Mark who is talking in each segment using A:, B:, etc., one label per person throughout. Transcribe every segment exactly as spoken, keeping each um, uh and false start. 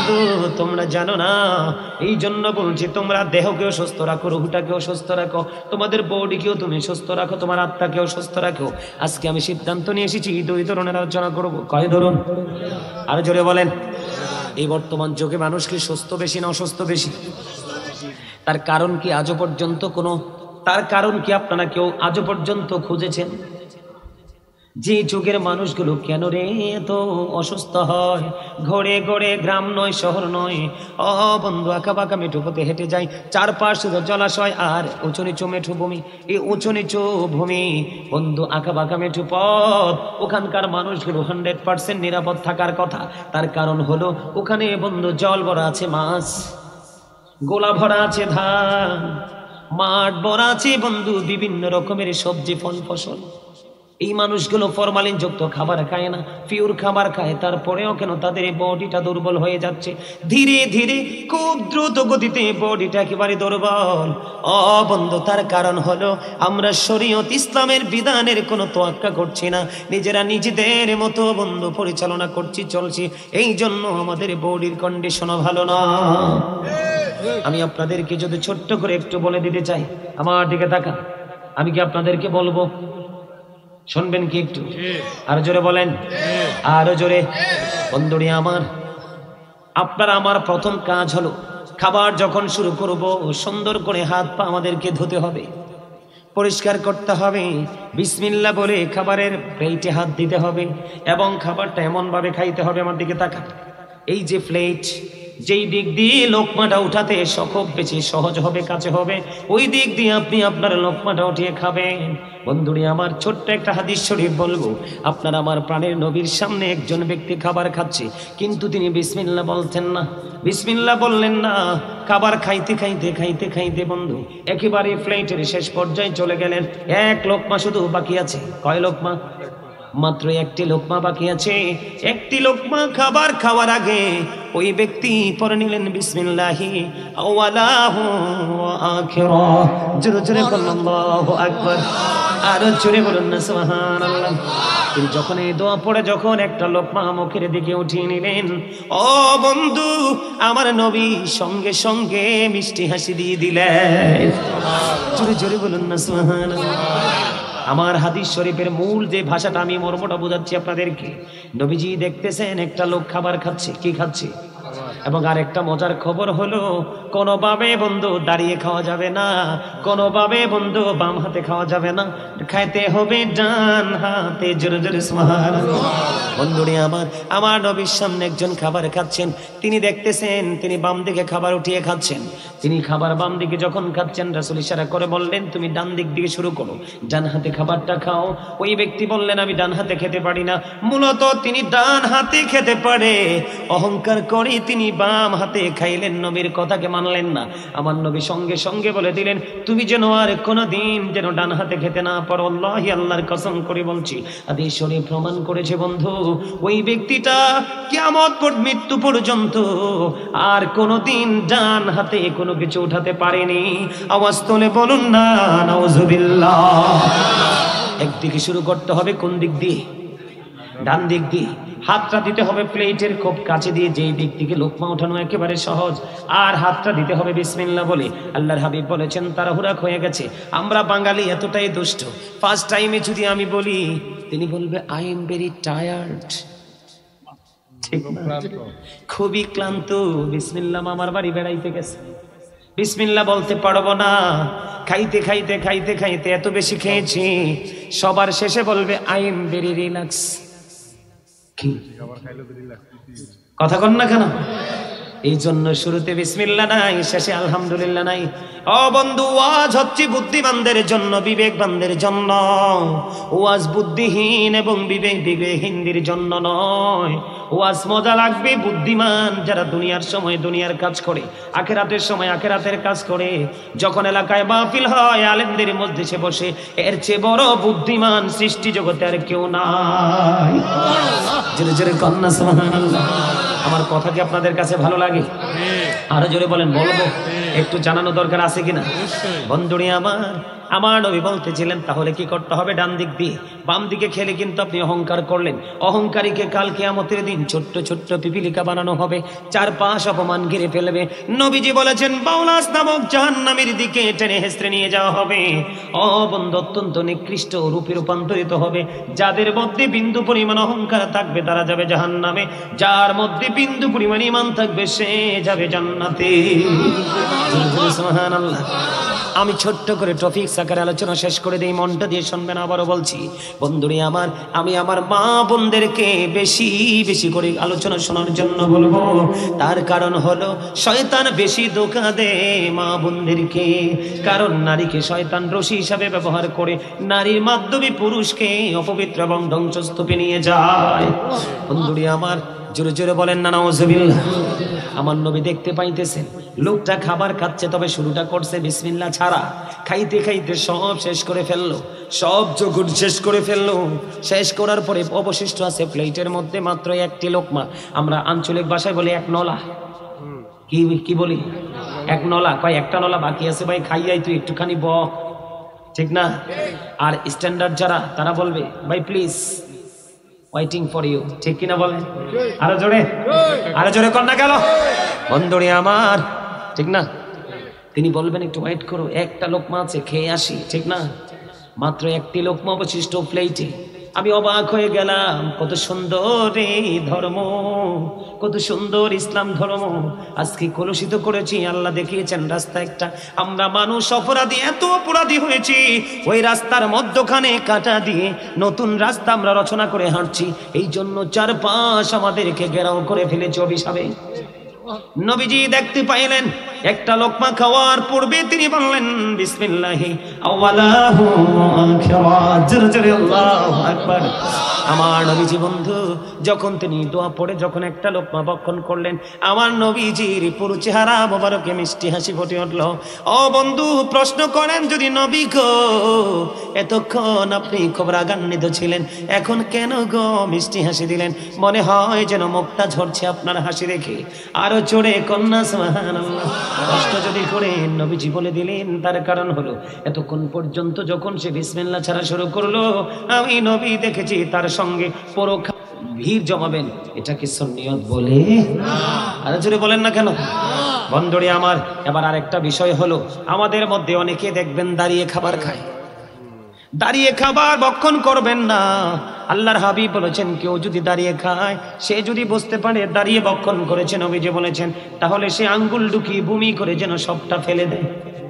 A: বন্ধু তোমরা জানো না, এই জন্য বলছি তোমরা দেহকেও সুস্থ রাখো, রুহটাকেও সুস্থ রাখো, তোমাদের বডিকেও তুমি সুস্থ রাখো, তোমার আত্মাকেও সুস্থ রাখো। আজকে আমি সিদ্ধান্ত নিয়ে এসেছি দুই ধরনের আলোচনা করবো। কয় ধরুন? আরো জোরে বলেন। এই বর্তমান যুগে মানুষ কি সুস্থ বেশি না অসুস্থ বেশি? তার কারণ কি আজও পর্যন্ত কোনো তার কারণ কি আপনারা কেউ আজও পর্যন্ত খুঁজেছেন? যে যুগের মানুষগুলো কেন রে এত অসুস্থ হয়? ঘরে ঘরে গ্রাম নয়, শহর নয়, ও বন্ধু আঁকা বাঁকা মেঠো পথে হেঁটে যায়, চারপাশ শুধু জলাশয় আর উঁচু নিচু মেঠো ভূমি। এই উঁচু নিচু ভূমি বন্ধু, আঁকা বাঁকা মেঠো পথ, ওখানকার মানুষগুলো হান্ড্রেড পার্সেন্ট নিরাপদ থাকার কথা। তার কারণ হলো ওখানে বন্ধু জল ভরা আছে মাছ, গোলা ভরা আছে ধান, মাঠ ভরা আছে বন্ধু বিভিন্ন রকমের সবজি ফল ফসল। এই মানুষগুলো ফরমালিন যুক্ত খাবার খায় না, পিওর খাবার খায়, তারপরেও কেন তাদের বডিটা দুর্বল হয়ে যাচ্ছে? ধীরে ধীরে খুব দ্রুত গতিতে বডিটা একেবারে দুর্বল। ও বন্ধু, তার কারণ হলো আমরা শরীয়ত ইসলামের বিধানের কোনো তোয়াক্কা করছি না, নিজেরা নিজেদের মতো বন্ধু পরিচালনা করছি, চলছি। এই জন্য আমাদের বডির কন্ডিশনও ভালো না। আমি আপনাদেরকে যদি ছোট্ট করে একটু বলে দিতে চাই, আমার দিকে তাকান, আমি কি আপনাদেরকে বলবো? শুনবেন কি একটু? আরো জোরে বলেন, আরো জোরে। বন্ধুরি আমার, আপনার আমার প্রথম কাজ হলো খাবার যখন শুরু করব সুন্দর করে হাত পা আমাদেরকে ধুতে হবে, পরিষ্কার করতে হবে, বিসমিল্লাহ বলে খাবারের প্লেটে হাত দিতে হবে এবং খাবারটা এমন ভাবে খাইতে হবে। আমার দিকে তাকান, এই যে প্লেট, যেই দিক দিয়ে লোকমাটা উঠাতে খুব বেশি সহজ হবে, কাছে হবে, ওই দিক দিয়ে আপনি আপনার লোকমাটা উঠিয়ে খাবেন। বন্ধুরি আমার, ছোট্ট একটা হাদিস শরীফ বলবো। আপনার আমার প্রাণের নবীর সামনে একজন ব্যক্তি খাবার খাচ্ছে, কিন্তু তিনি বিসমিল্লাহ বলতেন না, বিসমিল্লাহ বললেন না। খাবার খাইতে খাইতে খাইতে খাইতে বন্ধু একেবারে প্লেটের শেষ পর্যায়ে চলে গেলেন। এক লোকমা শুধু বাকি আছে। কয় লোকমা? মাত্র একটি লোকমা বাকি আছে। একটি লোকমা খাবার খাওয়ার আগে ওই ব্যক্তি পড়ে নিলেন বিসমিল্লাহি আওয়ালাহু ওয়া আখিরাহ। জোরে জোরে বলুন আল্লাহু আকবার, আর জোরে বলুন না সুবহানাল্লাহ। তিনি যখন এই দোয়া পড়ে যখন একটা লোকমা মুখের দিকে উঠিয়ে নিলেন, ও বন্ধু আমার নবী সঙ্গে সঙ্গে মিষ্টি হাসি দিয়ে দিলেন। জোরে জোরে বলুন না সুবহানাল্লাহ। আমার হাদিস শরীফের মূল যে ভাষাটা আমি মর্মটা বোঝাচ্ছি আপনাদেরকে, নবীজি দেখতেছেন একটা লোক খাবার খাচ্ছে। কি খাচ্ছে? এবং আর একটা মজার খবর হলো, কোনোভাবে বন্ধু দাঁড়িয়ে খাওয়া যাবে না, কোনোভাবে বন্ধু বাম হাতে খাওয়া যাবে না, খাইতে হবে ডান হাতে। জোরে জোরে সুবহানাল্লাহ। বন্ধুরে আমার, আমার নবীর সামনে একজন খাবার খাচ্ছেন, তিনি দেখতেছেন তিনি বাম দিকে খাবার উঠিয়ে খাচ্ছেন। তিনি খাবার বাম দিকে যখন খাচ্ছেন, রাসূল ইশারা করে বললেন তুমি ডান দিক দিয়ে শুরু করো, ডান হাতে খাবারটা খাও। ওই ব্যক্তি বললেন আমি ডান হাতে খেতে পারি না। মূলত তিনি ডান হাতে খেতে পারে, অহংকার করে তিনি বাম হাতে খাইলেন, নবীর কথাকে মানলেন না। আমার নবী সঙ্গে সঙ্গে বলে দিলেন তুমি যেন আর কোনোদিন যেন ডান হাতে খেতে না পারো। আল্লাহি, আল্লাহর কসম করে বলছি, হাদিস শরীফ প্রমাণ করেছে বন্ধু, ওই ব্যক্তিটা কিয়ামত পর্যন্ত মৃত্যু পর্যন্ত আর কোনোদিন ডান হাতে কোনো কিছু উঠাতে পারেনি। আওয়াজ তোলে বলুন না নাউজুবিল্লাহ। একদিকে শুরু করতে হবে, কোন দিক দিয়ে? ডান দিক দিয়ে। হাতটা দিতে হবে প্লেটের খুব কাছে দিয়ে, যেই দিক থেকে লোকমা ওঠানো একেবারে সহজ, আর হাতটা দিতে হবে বিসমিল্লাহ বলে। আল্লাহর হাবিব বলেছেন তাড়াহুড়া হয়ে গেছে। আমরা বাঙালি এতটাই দুষ্ট, ফার্স্ট টাইমে যদি আমি বলি তিনি বলবে আই এম ভেরি টায়ার্ড, খুবই ক্লান্ত। বিসমিল্লাহ মামার বাড়ি বেড়াইতে গেছে, বিসমিল্লাহ বলতে পারবো না। খাইতে খাইতে খাইতে খাইতে এত বেশি খেয়েছি, সবার শেষে বলবে আই এম ভেরি রিল্যাক্স। কথা কন না কেন? এই জন্য শুরুতে বিসমিল্লাহ নাই, শেষে আলহামদুলিল্লাহ নাই। ও বন্ধু, ওয়াজ হচ্ছে বুদ্ধিমানদের জন্য, বিবেকবানদের জন্য। ওয়াজ বুদ্ধিহীন এবং বিবেক বিবেকহীনদের জন্য নয়। ওয়াজ মজা লাগবে বুদ্ধিমান যারা দুনিয়ার সময় দুনিয়ার কাজ করে, আখিরাতের সময় আখিরাতের কাজ করে। যখন এলাকায় মাহফিল হয় আলেমদের মধ্যে সে বসে, এর চেয়ে বড় বুদ্ধিমান সৃষ্টি জগতে আর কেউ নাই। জোরে জোরে কন্যা সুবহানাল্লাহ। আমার কথা কি আপনাদের কাছে ভালো লাগে? আরো জোরে বলেন। বলবো, একটু জানানো দরকার আছে কিনা? বন্ধুরে আমার, আমার নবী বলতেছিলেন তাহলে কি করতে হবে? ডান দিক দিয়ে বাম দিকে খেলে কিন্তু আপনি অহংকার করলেন। অহংকারীকে কাল কিয়ামতের দিন ছোট্ট ছোট্ট পিপিলিকা বানানো হবে, চার পাশ অপমান ঘিরে ফেলবে। নবীজি বলেছেন বাউলাস নামক জাহান্নামের দিকে টেনে হেসড়ে নিয়ে যাওয়া হবে। ও বন্ধু, অত্যন্ত নিকৃষ্ট রূপে রূপান্তরিত হবে। যাদের মধ্যে বিন্দু পরিমাণ অহংকার থাকবে তারা যাবে জাহান্নামে, যার মধ্যে বিন্দু পরিমাণ ঈমান থাকবে সে যাবে জান্নাতে। সুবহানাল্লাহ। আমি ছোট্ট করে টপিক আকারে আলোচনা শেষ করে দিই, মনটা দিয়ে শুনবেন। আবারও বলছি বন্ধুরে আমার, আমি আমার মা বোনদেরকে বেশি বেশি করে আলোচনা শোনার জন্য বলবো। তার কারণ হলো শয়তান বেশি ধোঁকা দেয় মা বোনদেরকে। কারণ নারীকে শয়তান রশি হিসাবে ব্যবহার করে নারীর মাধ্যমে পুরুষকে অপবিত্র এবং ধ্বংসস্তূপে নিয়ে যায়। বন্ধুরে আমার, জোরে জোরে বলেন না নাউজুবিল্লাহ। আমার নবী দেখতে পাইতেছেন লোকটা খাবার খাচ্ছে, তবে শুরুটা করছে বিসমিল্লাহ ছাড়া। খাইতে খাইতে সব শেষ করে ফেললো, সব যোগুর শেষ করে ফেললো। শেষ করার পরে অবশিষ্ট আছে প্লেটের মধ্যে মাত্র একটি লোকমা। আমরা আঞ্চলিক ভাষায় বলি এক নলা। কি কি বলি? এক নলা। কয় একটা নলা বাকি আছে ভাই, খাইয়াই তুই একটুখানি ব, ঠিক না? আর স্ট্যান্ডার্ড যারা তারা বলবে ভাই প্লিজ ওয়েটিং ফর ইউ, ঠিক কিনা বলেন? আরো জোরে, আরো জোরে কর না গেল বন্ধুরে আমার, ঠিক না? তিনি বলবেন একটু ওয়েট করো, একটা লোকমা আছে খেয়ে আসি, ঠিক না? মাত্র একটি লোকমা অবশিষ্ট প্লেটে। আমি অবাক হয়ে গেলাম, কত সুন্দর এই ধর্ম, কত সুন্দর ইসলাম ধর্ম আজকে কলুষিত করেছি। আল্লাহ দেখিয়েছেন রাস্তা একটা, আমরা মানুষ অপরাধী, এত অপরাধী হয়েছি, ওই রাস্তার মধ্যখানে কাটা দিয়ে নতুন রাস্তা আমরা রচনা করে হাঁটছি। এই জন্য চারপাশ আমাদেরকে ঘেরাও করে ফেলেছে অভিশাপে। নবীজি দেখতে পাইলেন একটা লোকমা খাওয়ার পূর্বে তিনি বললেন বিসমিল্লাহি আওয়ালাহু আখিরা, জোরে জোরে আল্লাহু আকবার। আমার নবীজি বন্ধু যখন তিনি দোয়া পড়ে যখন একটা লোকমা ভক্ষণ করলেন, আমার নবীজির পুরো চেহারা মোবারকে মিষ্টি হাসি ফুটে উঠল। ও বন্ধু, প্রশ্ন করেন যদি নবী গো, এতক্ষণ আপনি খুব রাগান্বিত ছিলেন, এখন কেন গো মিষ্টি হাসি দিলেন? মনে হয় যেন মুখটা ঝরছে আপনার হাসি দেখে। আরো জোরে কন্যা সুবহানাল্লাহ। কষ্ট যদি করে নবীজি বলে দিলেন, তার কারণ হলো এতক্ষণ পর্যন্ত যখন সে বিসমিল্লাহ ছাড়া শুরু করলো, আমি নবী দেখেছি তার সঙ্গে পুরো ভিড় জমাবেন। এটা কি সুন্নিয়ত বলে? আরো জোরে বলেন না কেন বন্ধুরে আমার। এবার আরেকটা বিষয় হলো, আমাদের মধ্যে অনেকে দেখবেন দাঁড়িয়ে খাবার খায়। দাঁড়িয়ে খাবার ভক্ষণ করবেন না। আল্লাহর হাবিব বলেছেন কেউ যদি দাঁড়িয়ে খায়, সে যদি বুঝতে পারে দাঁড়িয়ে ভক্ষণ করেছে, নবীজি বলেছেন তাহলে সে আঙ্গুল ঢুকিয়ে বমি করে যেন সবটা ফেলে দেয়।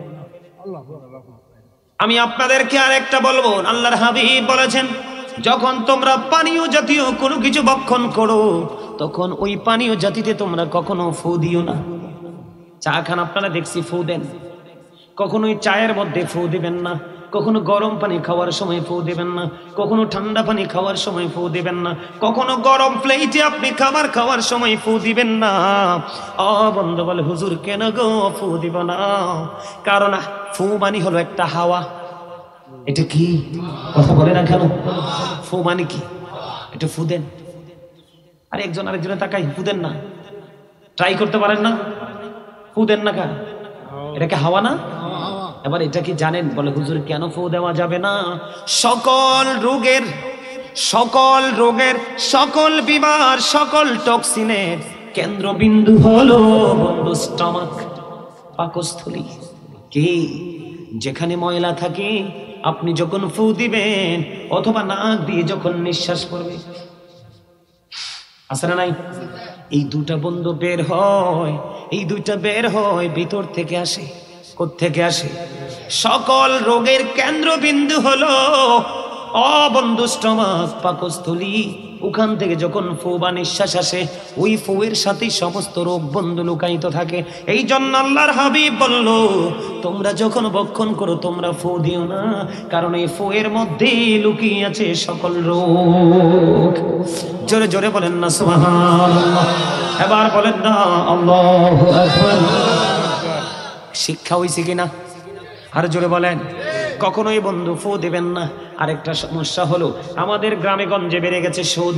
A: আমি আপনাদেরকে আরেকটা বলবো, আল্লাহর হাবিব বলেছেন যখন তোমরা পানীয় জাতীয় কোনো কিছু ভক্ষণ করো, তখন ওই পানীয় জাতিতে তোমরা কখনো ফু দিও না। চা খান আপনারা দেখছি ফু দেন, কখনো ওই চায়ের মধ্যে ফু দিবেন না, কখনো গরম পানি খাওয়ার সময় ফু দিবেন না, কখনো ঠান্ডা পানি খাওয়ার সময় ফু দিবেন না, কখনো গরম প্লেটে আপনি খাবার খাওয়ার সময় ফু দিবেন না। ও বন্ধু বলে হুজুর কেন গো ফু দিব না? কারণ ফু মানে হলো একটা হাওয়া। এটা কি কথা বলে না কেন? ফু মানে কি? এটা ফু দেন। আর একজন আরেকজনে তাকাই, ফু দেন না, ট্রাই করতে পারেন না? ফু দেন না কেন? এটা কি হাওয়া না? এবার এটা কি জানেন? বলে হুজুর কেন ফু দেওয়া যাবে না? সকল রোগের সকল রোগের সকল বিমার সকল টক্সিনের কেন্দ্রবিন্দু হলো বন্ধু স্টমাক, পাকস্থলী। কি যেখানে ময়লা থাকে আপনি যখন ফু দিবেন অথবা নাক দিয়ে যখন নিঃশ্বাস করবে, আছে না নাই? এই দুটা বন্ধু বের হয়, এই দুইটা বের হয় ভিতর থেকে আসে। কোত্থেকে আসে? সকল রোগের কেন্দ্রবিন্দু হলো অবন্ধু স্টমাক, পাকস্থলী। ওখান থেকে যখন ফু বা নিঃশ্বাস আসে, ওই ফুয়ের সাথে সমস্ত রোগ বন্ধু লুকায়িত থাকে। এই জন্য আল্লাহর হাবিব বলল তোমরা যখন ভক্ষণ করো তোমরা ফু দিও না, কারণ এই ফুয়ের মধ্যে লুকিয়ে আছে সকল রোগ। জোরে জোরে বলেন না সুবহানাল্লাহ। এবার বলেন না আল্লাহু আকবার। শিক্ষা হইছে কিনা? আর জোরে বলেন। কখনোই বন্ধু ফু দেবেন না। আরেকটা সমস্যা হলো আমাদের গ্রামে গঞ্জে বেড়ে গেছে সুদ।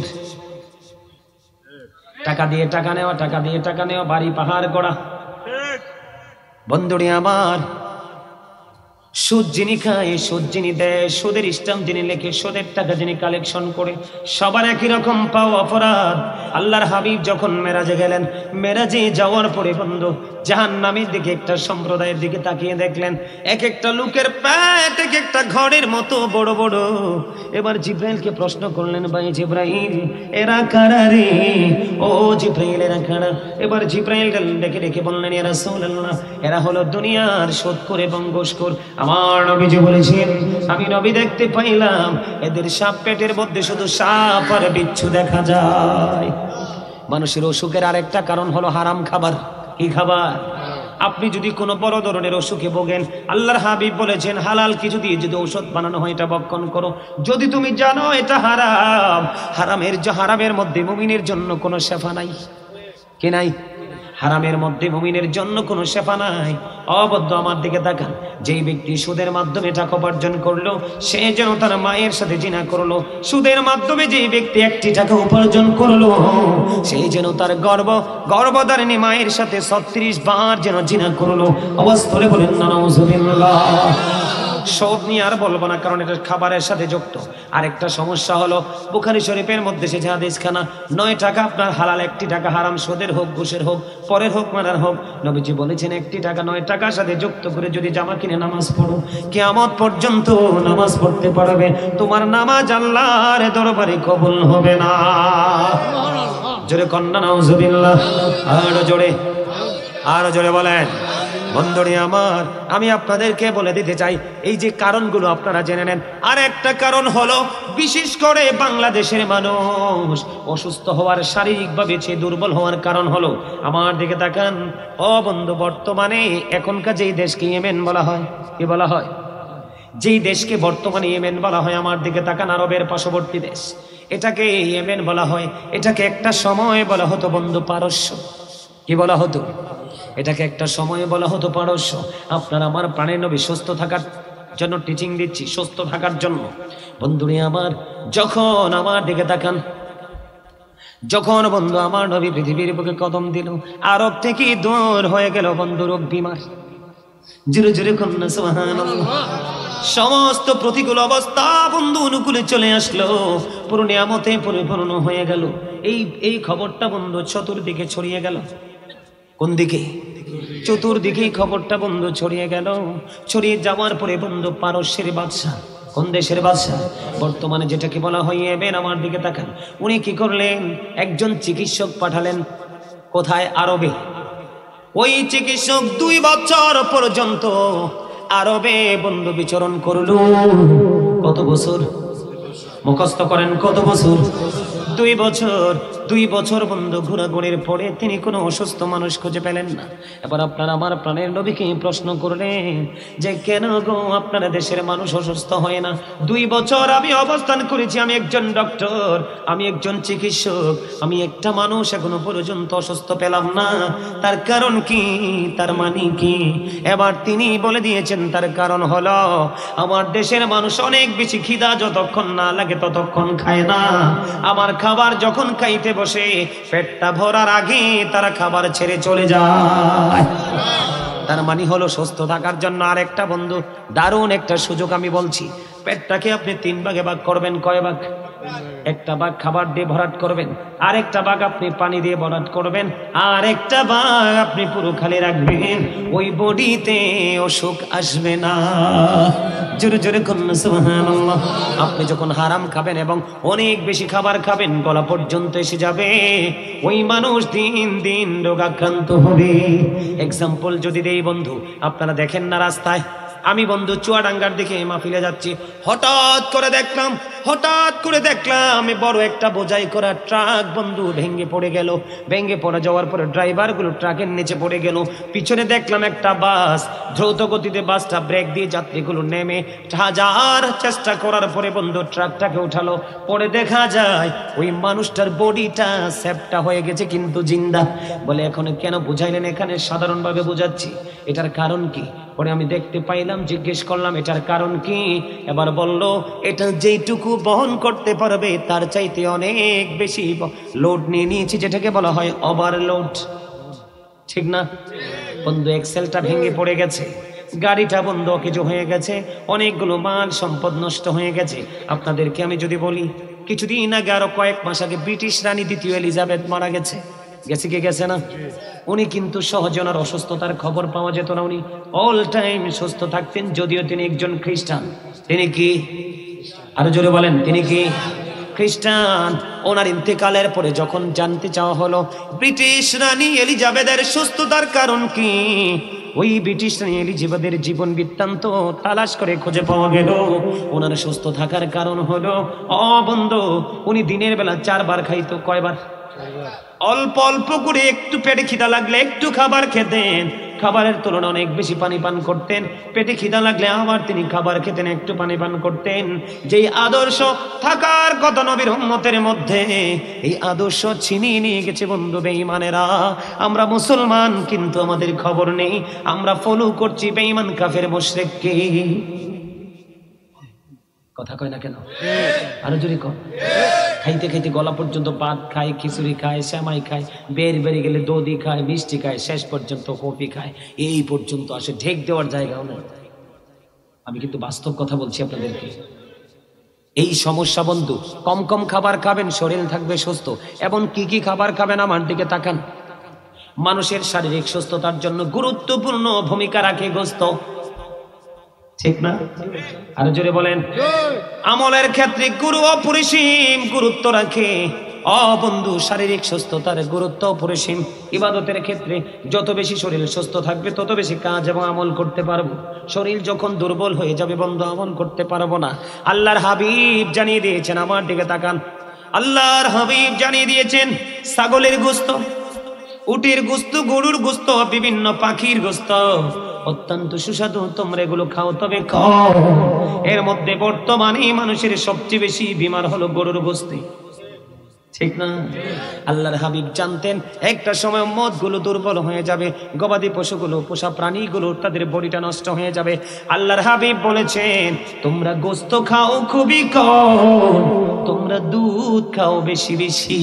A: টাকা দিয়ে টাকা নেওয়া, টাকা দিয়ে টাকা নেওয়া, বাড়ি পাহাড় গড়া। বন্ধুরে আমার, সুদ যিনি খায়, সুদ যিনি দেয়, সুদের স্ট্যাম্প যিনি লেখে, সুদের টাকা যিনি কালেকশন করে, সবার একই রকম পাও অপরাধ। আল্লাহর হাবিব যখন মেরাজে গেলেন, মেরাজে যাওয়ার পরে বন্ধু জাহান্নামের দিকে একটা সম্প্রদায়ের দিকে তাকিয়ে দেখলেন এক একটা লোকের পেট এক একটা ঘরের মতো বড় বড়। এবার জিব্রাইলকে প্রশ্ন করলেন, ভাই জিব্রাইল এরা কারা রে? ও জিব্রাইল এরা কারা? এবার জিব্রাইল ডেকে ডেকে বললেন, ইয়া রাসূলুল্লাহ এরা হলো দুনিয়ার সুদখোর এবং ঘুষখোর। আমার নবীজি বলেছেন, আমি নবী দেখতে পাইলাম এদের সাপ পেটের মধ্যে শুধু সাপ আর বিচ্ছু দেখা যায়। মানুষের অসুখের আরেকটা কারণ হলো হারাম খাবার। কি খাবার? আপনি যদি কোনো বড় ধরনের অসুখে ভোগেন, আল্লাহর হাবিব বলেছেন হালাল কিছু দিয়ে যদি ঔষধ বানানো হয় এটা ভক্ষণ করো। যদি তুমি জানো এটা হারাম, হারামের হারামের মধ্যে মুমিনের জন্য কোনো শেফা নাই। কি নাই? হারামের মধ্যে মুমিনের জন্য কোনো শেফা নাই। অবদ্ধ আমার দিকে তাকান, যেই ব্যক্তি সুদের মাধ্যমে টাকা উপার্জন করলো সে যেন তার মায়ের সাথে জিনা করলো। সুদের মাধ্যমে যেই ব্যক্তি একটি টাকা উপার্জন করলো সেই যেন তার গর্ব গর্ভধারিণী মায়ের সাথে ছত্রিশ বার যেন জিনা করলো। আওয়াজ করে বলেন নাউজুবিল্লাহ। সব নিয়ে আর বলবো না, কারণ এটা খাবারের সাথে যুক্ত। আরেকটা সমস্যা হলো বুখারী শরীফের মধ্যে সে হাদিস খানা, নয় টাকা আপনার হালাল, একটি টাকা হারাম। সুদের হোক, ঘুষের হোক, পরের হোক, মারার হোক, নবীজি বলেছেন একটি টাকা নয় টাকার সাথে যুক্ত করে যদি জামা কিনে নামাজ পড়ো, কিয়ামত পর্যন্ত নামাজ পড়তে পারবে, তোমার নামাজ আল্লাহর দরবারে কবুল হবে না। জোরে কন্না নাউজুবিল্লাহ। আরো জোরে, আরো জোরে বলেন। বন্ধুরে আমার, আমি আপনাদেরকে বলে দিতে চাই এই যে কারণগুলো আপনারা জেনে নেন। আর একটা কারণ হলো বিশেষ করে বাংলাদেশের মানুষ অসুস্থ হওয়ার, শারীরিকভাবে সে দুর্বল হওয়ার কারণ হলো, আমার দিকে তাকান ও বন্ধু, বর্তমানে এখনকার যেই দেশকে ইয়েমেন বলা হয়, কি বলা হয়? যেই দেশকে বর্তমানে ইয়েমেন বলা হয়, আমার দিকে তাকান, আরবের পার্শ্ববর্তী দেশ, এটাকে ইয়েমেন বলা হয়। এটাকে একটা সময় বলা হতো বন্ধু পারস্য। কি বলা হতো? এটাকে একটা সময় বলা হতো পারস্য। আপনার আমার প্রাণের নবী সুস্থ থাকার জন্য টিচিং দিচ্ছি, সুস্থ থাকার জন্য। বন্ধুরে আমার, যখন আমার দিকে তাকান, যখন বন্ধু আমার নবী পৃথিবীর বুকে কদম দিল, আরব থেকে দূর হয়ে গেল বন্ধু রোগ বিমার। জোরে জোরে কন্যা সুবহানাল্লাহ। সমস্ত প্রতিকূল অবস্থা বন্ধু অনুকূলে চলে আসলো, পুরো নিয়ামতে পরিপূর্ণ হয়ে গেল। এই এই খবরটা বন্ধু চতুর্দিকে ছড়িয়ে গেল। কোন দিকে? চতুর্দিকেই খবরটা বন্ধু ছড়িয়ে গেল। ছড়িয়ে যাওয়ার পরে বন্ধু পারস্যের বাদশা, কোন দেশের বাদশা? বর্তমানে যেটাকে বলা হয় ইয়েমেন। আমার দিকে তাকান, উনি কি করলেন? একজন চিকিৎসক পাঠালেন। কোথায়? আরবে। ওই চিকিৎসক দুই বছর পর্যন্ত আরবে বন্ধু বিচরণ করলো। কত বছর? মুখস্থ করেন, কত বছর? দুই বছর। দুই বছর বন্ধু ঘোরাঘুরির পরে তিনি কোনো অসুস্থ মানুষ খুঁজে পেলেন না। এবার আপনারা আমার প্রাণের নবীকে প্রশ্ন করলেন যে কেন গো আপনারা দেশের মানুষ অসুস্থ হয় না? দুই বছর আমি অবস্থান করেছি, আমি একজন ডক্টর, আমি একজন চিকিৎসক, আমি একটা মানুষ এখনো পর্যন্ত অসুস্থ পেলাম না। তার কারণ কি? তার মানে কি? এবার তিনি বলে দিয়েছেন তার কারণ হলো আমার দেশের মানুষ অনেক বেশি খিদা যতক্ষণ না লাগে ততক্ষণ খায় না। আমার খাবার যখন খাইতে বসে পেটটা ভরার আগে তারা খাবার ছেড়ে চলে যায়। তার মানে হলো সুস্থ থাকার জন্য আরেকটা বন্ধু দারুণ একটা সুযোগ আমি বলছি। পেটটাকে আপনি তিন ভাগে ভাগ করবেন। কয় ভাগ? একটা ভাগ খাবার দিয়ে ভরাট করবেন, আরেকটা ভাগ আপনি পানি দিয়ে ভরাট করবেন, আর একটা ভাগ আপনি পুরো খালি রাখবেন। ওই বডিতে অসুখ আসবে না। জোরে জোরে কন্যা সুবহানাল্লাহ। আপনি যখন হারাম খাবেন এবং অনেক বেশি খাবার খাবেন, গলা পর্যন্ত এসে যাবে, ওই মানুষ দিন দিন রোগাক্রান্ত হবে। এক্সাম্পল যদি দেই বন্ধু, আপনারা দেখেন না রাস্তায়, আমি বন্ধু চুয়াডাঙ্গার দিকে মাহফিলে যাচ্ছি, হঠাৎ করে দেখলাম হঠাৎ করে দেখলাম বড় একটা বোঝাই করা ট্রাক বন্ধু ভেঙে পড়ে গেল। ভেঙে পড়ে যাওয়ার পরে ড্রাইভার গুলো ট্রাকের নিচে পড়ে গেল। পিছনে দেখলাম একটা বাস, দ্রুত গতিতে বাসটা ব্রেক দিয়ে যাত্রীগুলো নেমে হাজার চেষ্টা করার পরে বন্ধু ট্রাকটাকে উঠালো। পরে দেখা যায় ওই মানুষটার বডিটা সেপটা হয়ে গেছে কিন্তু জিন্দা। বলে এখন কেন বুঝাইলেন? এখানে সাধারণভাবে বুঝাচ্ছি, এটার কারণ কি? পরে আমি দেখতে পাইলাম, জিজ্ঞেস করলাম এটার কারণ কি? এবার বলল এটা যেইটুকু বহন করতে পারবে তার চাইতে অনেক বেশি লোড নিয়ে নিয়েছি, যেটাকে বলা হয় ওভারলোড। ঠিক না বন্ধু? এক্সেলটা ভেঙে পড়ে গেছে, গাড়িটা বন্ধ কিছু হয়ে গেছে, অনেকগুলো মাল সম্পদ নষ্ট হয়ে গেছে। আপনাদেরকে আমি যদি বলি কিছুদিন আগে আরো কয়েক মাস আগে ব্রিটিশ রানী দ্বিতীয় এলিজাবেথ মারা গেছে, গেছে কি গেছে না? উনি কিন্তু সহজে ওনার অসুস্থতার খবর পাওয়া যেত না, উনি অল টাইম সুস্থ থাকতেন, যদিও তিনি একজন খ্রিস্টান। তিনি কি, আরো জোরে বলেন, তিনি কি খ্রিস্টান? ওনার ইন্তেকালের পরে যখন জানতে চাওয়া হলো ব্রিটিশ রানী এলিজাবেথের সুস্থতার কারণ কি, ওই ব্রিটিশ রানী এলিজাবেথের জীবন বৃত্তান্ত তালাশ করে খুঁজে পাওয়া গেল ওনার সুস্থ থাকার কারণ হলো, ও বন্ধু, উনি দিনের বেলা চারবার খাইতো। কয়বার? অল্প অল্প করে, একটু পেটে খিদা লাগলে একটু খাবার খেতেন, খাবারের তুলনায় অনেক বেশি পানি পান করতেন। পেটে খিদা লাগলে আবার তিনি খাবার খেতেন, একটু পানি পান করতেন। যেই আদর্শ থাকার কথা নবীর উম্মতের মধ্যে, এই আদর্শ ছিনিয়ে নিয়ে গেছে বন্ধু বেঈমানেরা। আমরা মুসলমান কিন্তু আমাদের খবর নেই, আমরা ফলো করছি বেঈমান কাফের মুশরিককে। কথা কয় না কেন? আরো জোরে কর। খাইতে খাইতে গলা পর্যন্ত ভাত খায়, খিচুড়ি খায়, শ্যামাই খায়, বের বেড়ে গেলে দধি খায়, মিষ্টি খায়, শেষ পর্যন্ত কফি খায়, এই পর্যন্ত আসে, ঢেক দেওয়ার জায়গাও নেই। আমি কিন্তু বাস্তব কথা বলছি আপনাদেরকে। এই সমস্যা বন্ধু, কম কম খাবার খাবেন, শরীর থাকবে সুস্থ। এবং কি কি খাবার খাবেন আমার দিকে তাকান। মানুষের শারীরিক সুস্থতার জন্য গুরুত্বপূর্ণ ভূমিকা রাখে গোস্ত, ঠিক না? আরো জোরে বলেন। আমলের ক্ষেত্রে গুরু অপরিসীম গুরুত্ব রাখে। অ বন্ধু, শারীরিক সুস্থতার গুরুত্ব অপরিসীম। ইবাদতের ক্ষেত্রে যত বেশি শরীর সুস্থ থাকবে তত বেশি কাজ এবং আমল করতে পারবো। শরীর যখন দুর্বল হয়ে যাবে বন্ধু, আমল করতে পারবো না। আল্লাহর হাবিব জানিয়ে দিয়েছেন, আমার দিকে তাকান, আল্লাহর হাবিব জানিয়ে দিয়েছেন, ছাগলের গোস্ত, উটের গোস্ত, গরুর গোস্ত, বিভিন্ন পাখির গোস্ত অত্যন্ত সুস্বাদু, তোমরা এগুলো খাও, তবে খাও। এর মধ্যে বর্তমানে মানুষের সবচেয়ে বেশি বিমার হলো গরুর গোস্তে, ঠিক না? আল্লাহর হাবিব জানতেন একটা সময় মদ গুলো দুর্বল হয়ে যাবে, গবাদি পশুগুলো, পোষা প্রাণীগুলো, তাদের বডিটা নষ্ট হয়ে যাবে। আল্লাহর হাবিব বলেছেন, তোমরা গোস্ত খাও খুবই কম, তোমরা দুধ খাও বেশি বেশি।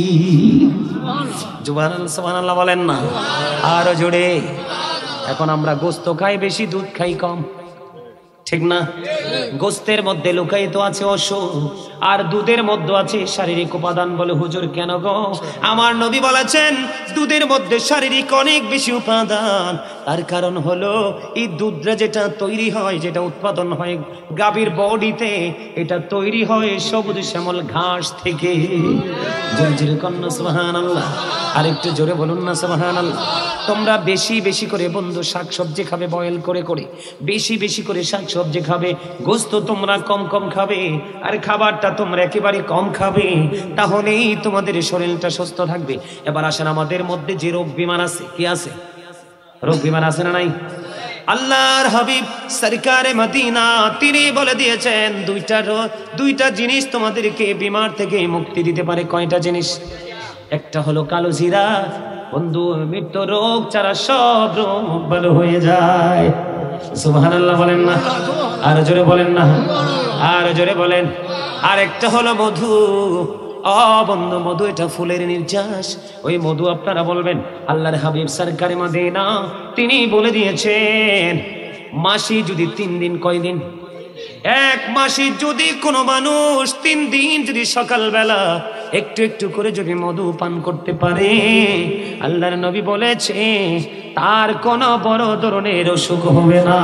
A: সুবহানাল্লাহ, সুবহানাল্লাহ বলেন না আরো জোরে। এখন আমরা গোস্ত খাই বেশি, দুধ খাই কম, ঠিক না? গোস্তের মধ্যে লুকায়িত আছে অসুখ, আর দুধের মধ্যে আছে শারীরিক উপাদান। বলে হুজুর কেন গো? আমার নবী বলেছেন দুধের মধ্যে শারীরিক অনেক বেশি উপাদান। তার কারণ হলো এই দুধটা যেটা তৈরি হয়, যেটা উৎপাদন হয় গাভীর বডিতে, এটা তৈরি হয় সবুজ শ্যামল ঘাস থেকে। জোরে জোরে কন্যা সুবহানাল্লাহ, আর একটু জোরে বলুন না সুবহানাল্লাহ। তোমরা বেশি বেশি করে বন্ধু শাকসবজি খাবে, বয়েল করে করে বেশি বেশি করে শাকসবজি খাবে, গোস্ত তোমরা কম কম খাবে, আর খাবারটা তোমরা একেবারে কম খাবে, তাহলেই তোমাদের শরীরটা সুস্থ থাকবে। এবার আসেন, আমাদের মধ্যে যে রোগ বিমান আছে, কি আছে? রোগ বিমান আছে না নাই? আল্লাহর হাবিব সরকারে মদিনা তিনি বলে দিয়েছেন, দুইটা দুইটা জিনিস তোমাদেরকে বিমার থেকে মুক্তি দিতে পারে। কয়টা জিনিস? একটা হলো কালো জিরা। বন্ধু, মৃত্যু রোগ ছাড়া সব রোগ ভালো হয়ে যায়। সুবহানাল্লাহ বলেন না, আর জোরে বলেন না, আর জোরে বলেন। আর একটা হলো মধু। ও বন্ধু, মধু এটা ফুলের নির্যাস। ওই মধু আপনারা বলবেন, আল্লাহর হাবিব সরকারে মদিনা তিনি বলে দিয়েছেন, মাসি যদি তিন দিন, কয় দিন? এক মাসে যদি কোনো মানুষ তিন দিন যদি সকালবেলা একটু একটু করে যদি মধু পান করতে পারে, আল্লাহর নবী বলেছে তার কোনো বড় ধরনের অসুখ হবে না।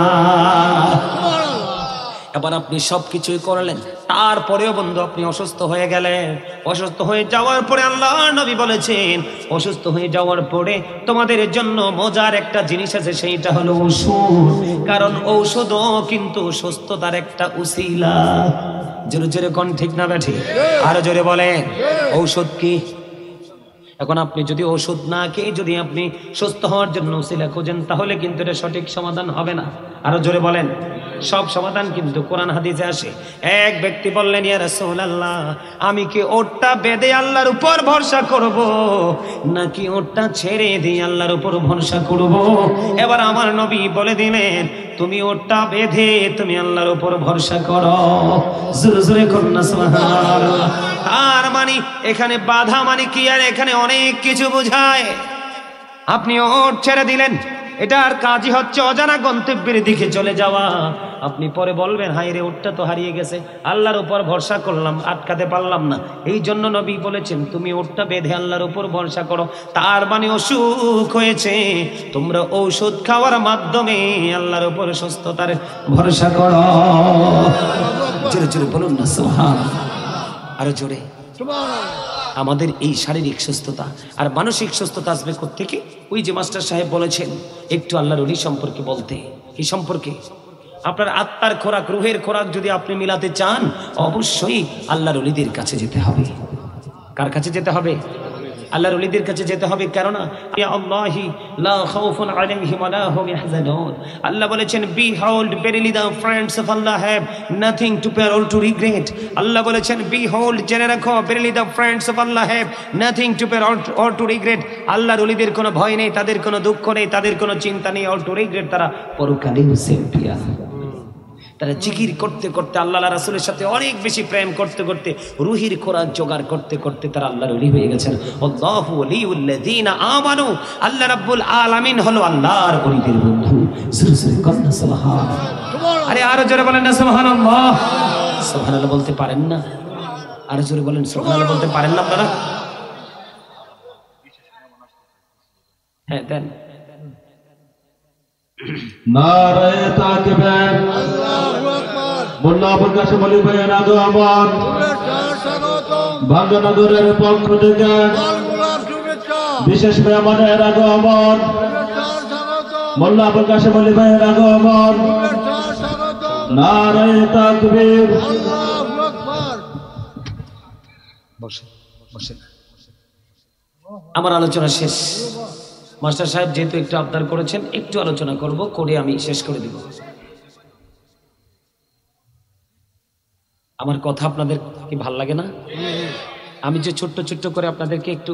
A: এবার আপনি সবকিছুই করলেন, তারপরেও বন্ধু আপনি অসুস্থ হয়ে গেলেন। অসুস্থ হয়ে যাওয়ার পরে আল্লাহর নবী বলেছেন, অসুস্থ হয়ে যাওয়ার পরে তোমাদের জন্য মজার একটা জিনিস আছে, সেইটা হলো ঔষধ। কারণ ঔষধও কিন্তু সুস্থতার একটা উসিলা। জোরে জোরে কোন ঠিক না বেঠি? আরো জোরে বলেন, ঔষধ কি? এখন আপনি যদি ওষুধ না খেয়ে যদি আপনি সুস্থ হওয়ার জন্য উসিলা খোঁজেন, তাহলে কিন্তু এটা সঠিক সমাধান হবে না। আরো জোরে বলেন, সব সমাধান কিন্তু কোরআন হাদিসে আসে। এক ব্যক্তি বললেন, ইয়া রাসূলুল্লাহ, আমি কি ওটটা বেঁধে আল্লাহর উপর ভরসা করব, নাকি ওটটা ছেড়ে দিয়ে আল্লাহর উপর ভরসা করব? এবার আমার নবী বলে দিলেন, তুমি ওটটা বেঁধে তুমি আল্লাহর উপর ভরসা করো। জোরে জোরে কন্যা সুবহানাল্লাহ। আর মানে এখানে বাধা মানে কি? আর এখানে অনেক কিছু বোঝায়। আপনি ওট ছেড়ে দিলেন, এটার কাজই হচ্ছে অজানা গন্তব্যের দিকে চলে যাওয়া। আপনি পরে বলবেন হায় রে, ওটটা তো হারিয়ে গেছে, আল্লাহর উপর ভরসা করলাম, আটকাতে পারলাম না। এই জন্য নবী বলেছেন তুমি ওটটা বেঁধে আল্লাহর উপর ভরসা করো। তার মানে অসুখ হয়েছে, তোমরা ঔষধ খাওয়ার মাধ্যমে আল্লাহর উপর সুস্থতার ভরসা করো। জোরে জোরে বলুন না সুবহানাল্লাহ, আরো জোরে। আমাদের এই শারীরিক সুস্থতা আর মানসিক সুস্থতা আসবে কোত্থেকে? ওই যে মাস্টার সাহেব বলেছেন একটু আল্লাহর ওলি সম্পর্কে বলতে। কি সম্পর্কে? আপনার আত্মার খোরাক, রুহের খোরাক যদি আপনি মিলাতে চান, অবশ্যই আল্লাহর ওলিদের কাছে যেতে হবে। কার কাছে যেতে হবে? আল্লাহর ওলিদের কাছে যেতে হবে। কেননা আল্লাহি লা খাউফুন আলাইহিম ওয়া লা হুম ইয়াহজানুন। আল্লাহ বলেছেন behold verily the friends of Allah have nothing to bear or to regret। আল্লাহ বলেছেন behold জেনে রাখো verily the friends of Allah have nothing to bear or to regret। আল্লাহর ওলিদের কোনো ভয় নেই, তাদের কোনো দুঃখ নেই, তাদের কোনো চিন্তা নেই, or to regret। তারা পরকালীন চ্যাম্পিয়ন। তারা জিকির করতে করতে আল্লাহ রাসূলের সাথে অনেক বেশি প্রেম করতে করতে রুহির খোরাক জোগাড় করতে করতে তারা আল্লাহর ওলি হয়ে গেছেন। আল্লাহু ওয়ালিউল্লাযিনা আমানু। আল্লাহ রাব্বুল আলামিন হলো আল্লাহর ওলিদের বন্ধু। জোরে জোরে কন্না সুবহানাল্লাহ। আরে আরো জোরে বলেন না সুবহানাল্লাহ। সুবহানাল্লাহ বলতে পারেন না? আরো জোরে বলেন সুবহানাল্লাহ বলতে পারেন না আপনারা? হ্যাঁ দেন।
B: নারায়ে তাকবীর, আল্লাহু আকবার। মোল্লা আবুল কাশেম আলী ভাইয়ের আগমন, ভাঙ্গনগরের পক্ষ থেকে বিশেষ মেহমানের আগমন, মোল্লা আবুল কাশেম আলী ভাইয়ের আগমন। নারায়ে তাকবীর, আল্লাহু আকবার।
A: বসে বসে আমার আলোচনা শেষ। মাস্টার সাহেব যেহেতু একটু আবদার করেছেন, একটু আলোচনা করব, করে আমি শেষ করে দিব। আমার কথা আপনাদের কি ভাল লাগে না? আমি যে ছোট্ট ছোট্ট করে আপনাদেরকে একটু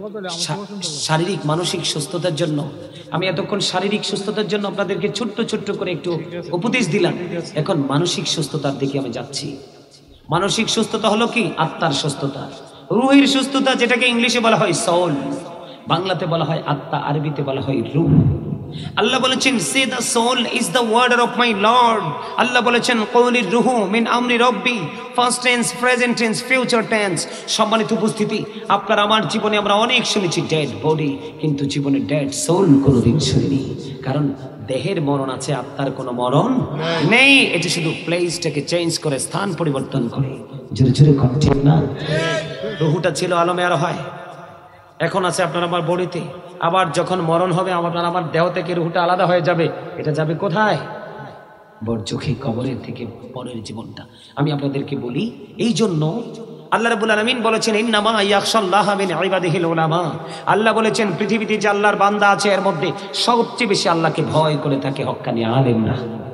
A: শারীরিক মানসিক সুস্থতার জন্য, আমি এতক্ষণ শারীরিক সুস্থতার জন্য আপনাদেরকে ছোট্ট ছোট্ট করে একটু উপদেশ দিলাম। এখন মানসিক সুস্থতার দিকে আমি যাচ্ছি। মানসিক সুস্থতা হলো কি? আত্মার সুস্থতা, রুহের সুস্থতা, যেটাকে ইংলিশে বলা হয় সোল, বাংলাতে বলা হয় আত্মা, আরবিতে বলা হয় রূহ। আল্লাহ বলেছেন সে the soul is the word of my lord. Allah বলেছেন কওলির রূহু মিন আমরি রব্বি, first tense, present tense, future tense. সম্মানিত উপস্থিতি, আপনার আমার জীবনে আমরা অনেক শুনেছি ডেড বডি, কিন্তু জীবনে ডেড সোল কোনোদিন শুনিনি। কারণ দেহের মরণ আছে, আত্মার কোনো মরণ নেই। এটি শুধু প্লেসটাকে চেঞ্জ করে, স্থান পরিবর্তন করে। জোরে জোরে কথা ঠিক না? রূহটা ছিল আলমে আর হয়, এখন আছে আপনার আমার বডিতে। আবার যখন মরণ হবে আপনার আমার দেহ থেকে রূহটা আলাদা হয়ে যাবে। এটা যাবে কোথায়? বড় চোখে কবরের থেকে পরের জীবনটা। আমি আপনাদেরকে বলি, এই জন্য আল্লাহ রাব্বুল আলামিন বলেছেন ইন্নামা ইয়াখশাল্লাহা মিন ইবাদিহিল উলামা। আল্লাহ বলেছেন পৃথিবীতে যে আল্লাহর বান্দা আছে এর মধ্যে সবচেয়ে বেশি আল্লাহকে ভয় করে থাকে হক্কানি আলেমরা।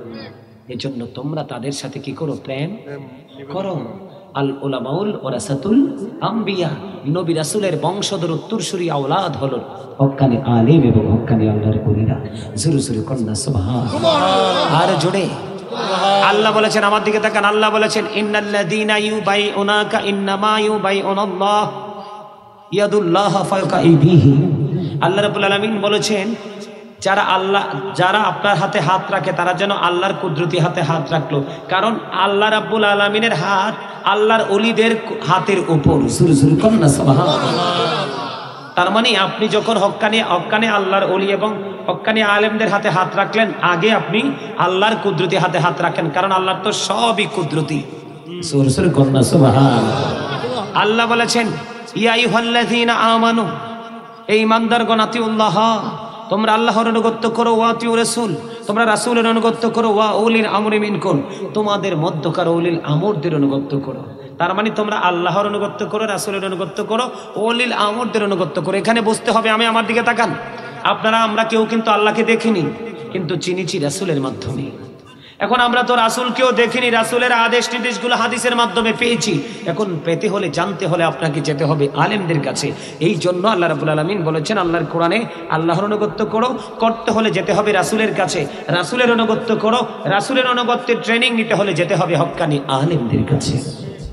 A: এজন্য তোমরা তাদের সাথে কি করো? প্রেম করো। আল উলামাউল ওয়ারাসাতুল আম্বিয়া, নবী রাসূলের বংশধর উত্তরসূরি আওলাদ হলো হক্কানি আলেম এবং হক্কানি আল্লাহর ওলিরা। জোরে জোরে কন্না সুবহানাল্লাহ। আর জোরে আল্লাহ বলেছেন, আমার দিকে তাকান, আল্লাহ বলেছেন ইন্নাল্লাযীনা ইউবাইউনাকা ইন্নামা ইউবাইউনাল্লাহ ইয়াদুল্লাহ ফাওকা আইদিহিম। আল্লাহ রাব্বুল আলামিন বলেছেন যারা আল্লাহ যারা আপনার হাতে হাত রাখে তারা যেন আল্লাহর কুদরতি হাতে হাত রাখলো। কারণ আল্লাহ রাব্বুল আলামিনের হাত আল্লাহর ওলিদের হাতের উপর। জোরে জোরে কন্না সুবহানাল্লাহ। তার মানে আপনি যখন হক্কানি হক্কানি আল্লাহর ওলি এবং হক্কানি আলেমদের হাতে হাত রাখলেন, আগে আপনি আল্লাহর কুদরতি হাতে হাত রাখেন, কারণ আল্লাহর তো সবই কুদরতি। জোরে জোরে কন্না সুবহানাল্লাহ। আল্লাহ বলেছেন ইয়া আইয়ুহাল্লাযীনা আমানু, এই ইমানদারগণ আতিউল্লাহ, তোমরা আল্লাহর অনুগত্য করো, ওয়া আতিউ রাসূল, তোমরা রাসূলের অনুগত্য করো, ওয়া উলিল আমরি মিনকুম, তোমাদের মধ্যকার উলিল আমরদের অনুগত্য করো। তার মানে তোমরা আল্লাহর অনুগত্য করো, রাসূলের অনুগত্য করো, উলিল আমরদের অনুগত্য করো। এখানে বুঝতে হবে, আমি আমার দিকে তাকান, আপনারা আমরা কেউ কিন্তু আল্লাহকে দেখিনি, কিন্তু চিনিছি রাসূলের মাধ্যমে। এখন আমরা তো রাসূলকেও দেখিনি, রাসূলের আদেশ নির্দেশগুলো হাদিসের মাধ্যমে পেয়েছি। এখন পেতে হলে, জানতে হলে আপনাকে যেতে হবে আলেমদের কাছে। এই জন্য আল্লাহ রাব্বুল আলামিন বলেছেন আল্লাহর কোরআনে আল্লাহর অনুগত্য করো, করতে হলে যেতে হবে রাসূলের কাছে, রাসূলের অনুগত্য করো, রাসূলের অনুগত্যের ট্রেনিং নিতে হলে যেতে হবে হক্কানি আলেমদের কাছে।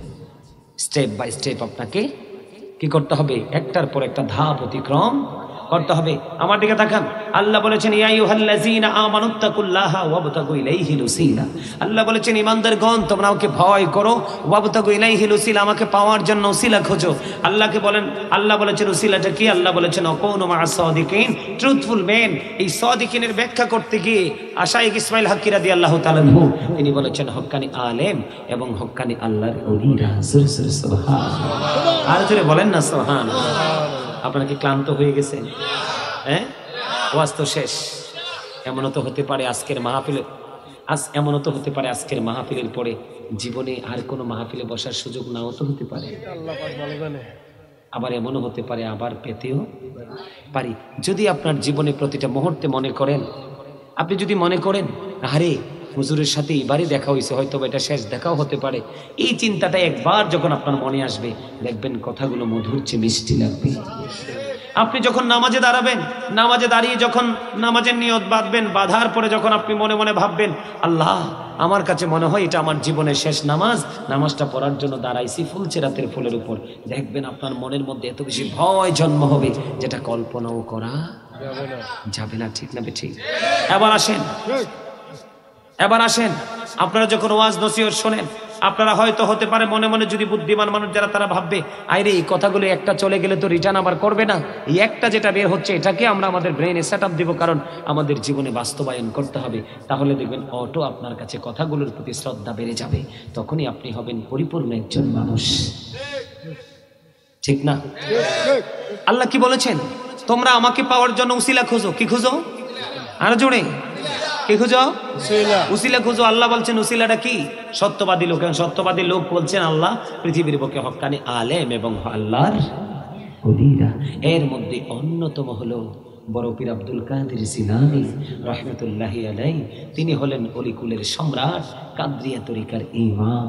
A: স্টেপ বাই স্টেপ আপনাকে কি করতে হবে? একটার পর একটা ধাপ অতিক্রম করতে হবে। আমার দিকে তাকান, আল্লাহ বলেছেন ইয়া আইয়ুহাল্লাযীনা আমানুত্তাকুল্লাহা ওয়াবতাগু ইলাইহিল ওসিলা। আল্লাহ বলেছেন ঈমানদারগণ তোমরা আমাকে ভয় করো, ওয়াবতাগু ইলাইহিল ওসিলা, আমাকে পাওয়ার জন্য ওসিলা খোঁজো। আল্লাহকে বলেন, আল্লাহ বলেছেন ওসিলাটা কি? আল্লাহ বলেছেন আকুনু মা'আস সাদিকিন, ট্রুথফুল মেন। এই সাদিকিনের ব্যাখ্যা করতে গিয়ে আশায়েখ ইসমাইল হাক্কি রাদিয়াল্লাহু তাআলা আনহু তিনি বলেছেন হক্কানি আলেম এবং হক্কানি আল্লাহর ওলিরা। সুবহানাল্লাহ, আর জোরে বলেন না সুবহানাল্লাহ। আপনারা কি ক্লান্ত হয়ে গেছেন? হ্যাঁ, ওয়াজ তো শেষ। এমনও তো হতে পারে আজকের মাহফিলে আজ এমনও তো হতে পারে আজকের মাহফিলের পরে জীবনে আর কোনো মাহফিলে বসার সুযোগ নাও তো হতে পারে। আবার এমনও হতে পারে আবার পেতেও পারি। যদি আপনার জীবনে প্রতিটা মুহূর্তে মনে করেন, আপনি যদি মনে করেন আরে হুজুরের সাথে এবারই দেখা হয়েছে, হয়তো এটা শেষ দেখাও হতে পারে, এই চিন্তাটা একবার যখন আপনার মনে আসবে দেখবেন কথাগুলো মধুর চেয়ে মিষ্টি লাগবে। আপনি যখন নামাজে দাঁড়াবেন, নামাজে দাঁড়িয়ে যখন নামাজের নিয়ত বাঁধবেন, বাঁধার পরে যখন আপনি মনে মনে ভাববেন আল্লাহ আমার কাছে মনে হয় এটা আমার জীবনের শেষ নামাজ, নামাজটা পড়ার জন্য দাঁড়াইছি ফুলছে রাতের ফুলের উপর, দেখবেন আপনার মনের মধ্যে এত বেশি ভয় জন্ম হবে যেটা কল্পনাও করা যাবে না। ঠিক না ঠিক? এবার আসেন এবার আসেন আপনারা যখন ওয়াজ নসিহত শোনেন, আপনারা হয়তো হতে পারে মনে মনে, যদি বুদ্ধিমান মানুষ যারা তারা ভাববে আরে এই কথাগুলো একটা চলে গেলে তো রিটার্ন আবার করবে না, এই একটা যেটা বের হচ্ছে এটাকে আমরা আমাদের ব্রেনে সেট আপ দিব, কারণ আমাদের জীবনে বাস্তবায়ন করতে হবে। তাহলে দেখবেন অটো আপনার কাছে কথাগুলোর প্রতি শ্রদ্ধা বেড়ে যাবে, তখনই আপনি হবেন পরিপূর্ণ একজন মানুষ। ঠিক না? আল্লাহ কি বলেছেন? তোমরা আমাকে পাওয়ার জন্য উসিলা খোঁজো। কি খুঁজো? আর জোরে কি খুঁজো? উসিলা খুঁজো। আল্লাহ বলছেন উসিলাটা কি? সত্যবাদী লোক। সত্যবাদী লোক বলছেন আল্লাহ পৃথিবীর বুকে হক্কানি আলেম এবং আল্লাহর ওলিরা। এর মধ্যে অন্যতম হলো বড় পীর আব্দুল কাদের জিলানী রাহমাতুল্লাহি আলাইহি। তিনি হলেন অলিকুলের সম্রাট, কাদরিয়া তরিকার ইমাম।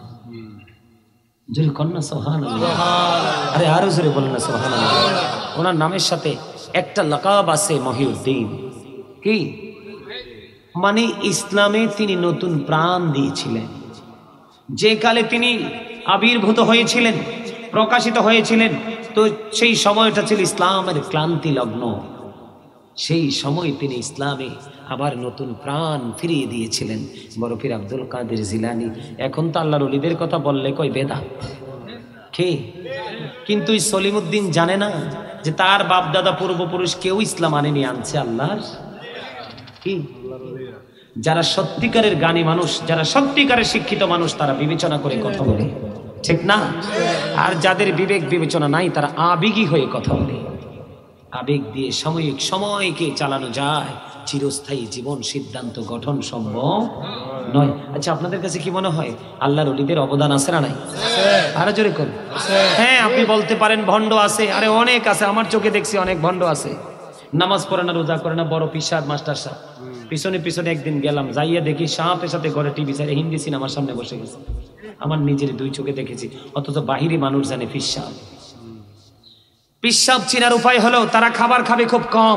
A: জোরে কন্যা সুবহানাল্লাহ। আরে আরো জোরে বলেন না সুবহানাল্লাহ। ওনার নামের সাথে একটা লাকাব আছে মহিউদ্দিন। কি মানে? ইসলামে তিনি নতুন প্রাণ দিয়েছিলেন। যে কালে তিনি আবির্ভূত হয়েছিলেন, প্রকাশিত হয়েছিলেন, তো সেই সময়টা ছিল ইসলামের ক্লান্তি লগ্ন। সেই সময় তিনি ইসলামে আবার নতুন প্রাণ ফিরিয়ে দিয়েছিলেন বড় পীর আব্দুল কাদের জিলানী। এখন তো আল্লাহর ওলিদের কথা বললে কয় বেদাত কে, কিন্তু সলিমউদ্দিন জানে না যে তার বাপ দাদা পূর্বপুরুষ কেউ ইসলাম আনেনি, আনছে আল্লাহর কি? যারা সত্যিকারের জ্ঞানী মানুষ, যারা সত্যিকারের শিক্ষিত মানুষ, তারা বিবেচনা করে কথা বলে, ঠিক না? আর যাদের বিবেক বিবেচনা নাই তারা আবেগী হয়ে কথা বলে। আবেগ দিয়ে সাময়িক সময়কে চালানো যায়, চিরস্থায়ী জীবন সিদ্ধান্ত গঠন সম্ভব নয়। আচ্ছা, আপনাদের কাছে কি মনে হয় আল্লাহর ওলিদের অবদান আছে না নাই? আরো জোরে করুন। হ্যাঁ, আপনি বলতে পারেন ভণ্ড আছে। আরে অনেক আছে, আমার চোখে দেখছি অনেক ভণ্ড আছে। নামাজ পড়ে না, রোজা করে না, বড় পিসার মাস্টার সাহেব। পিছনে পিছনে একদিন গেলাম, যাইয়া দেখি সাথে সাথে ঘরে টিভি চাই হিন্দি সিনেমার সামনে বসে গেছে। আমার নিজের দুই চোখে দেখেছি, অথচ বাহিরে মানুষ জানে পিসাব। পিসাব চিনার উপায় হলো তারা খাবার খাবে খুব কম,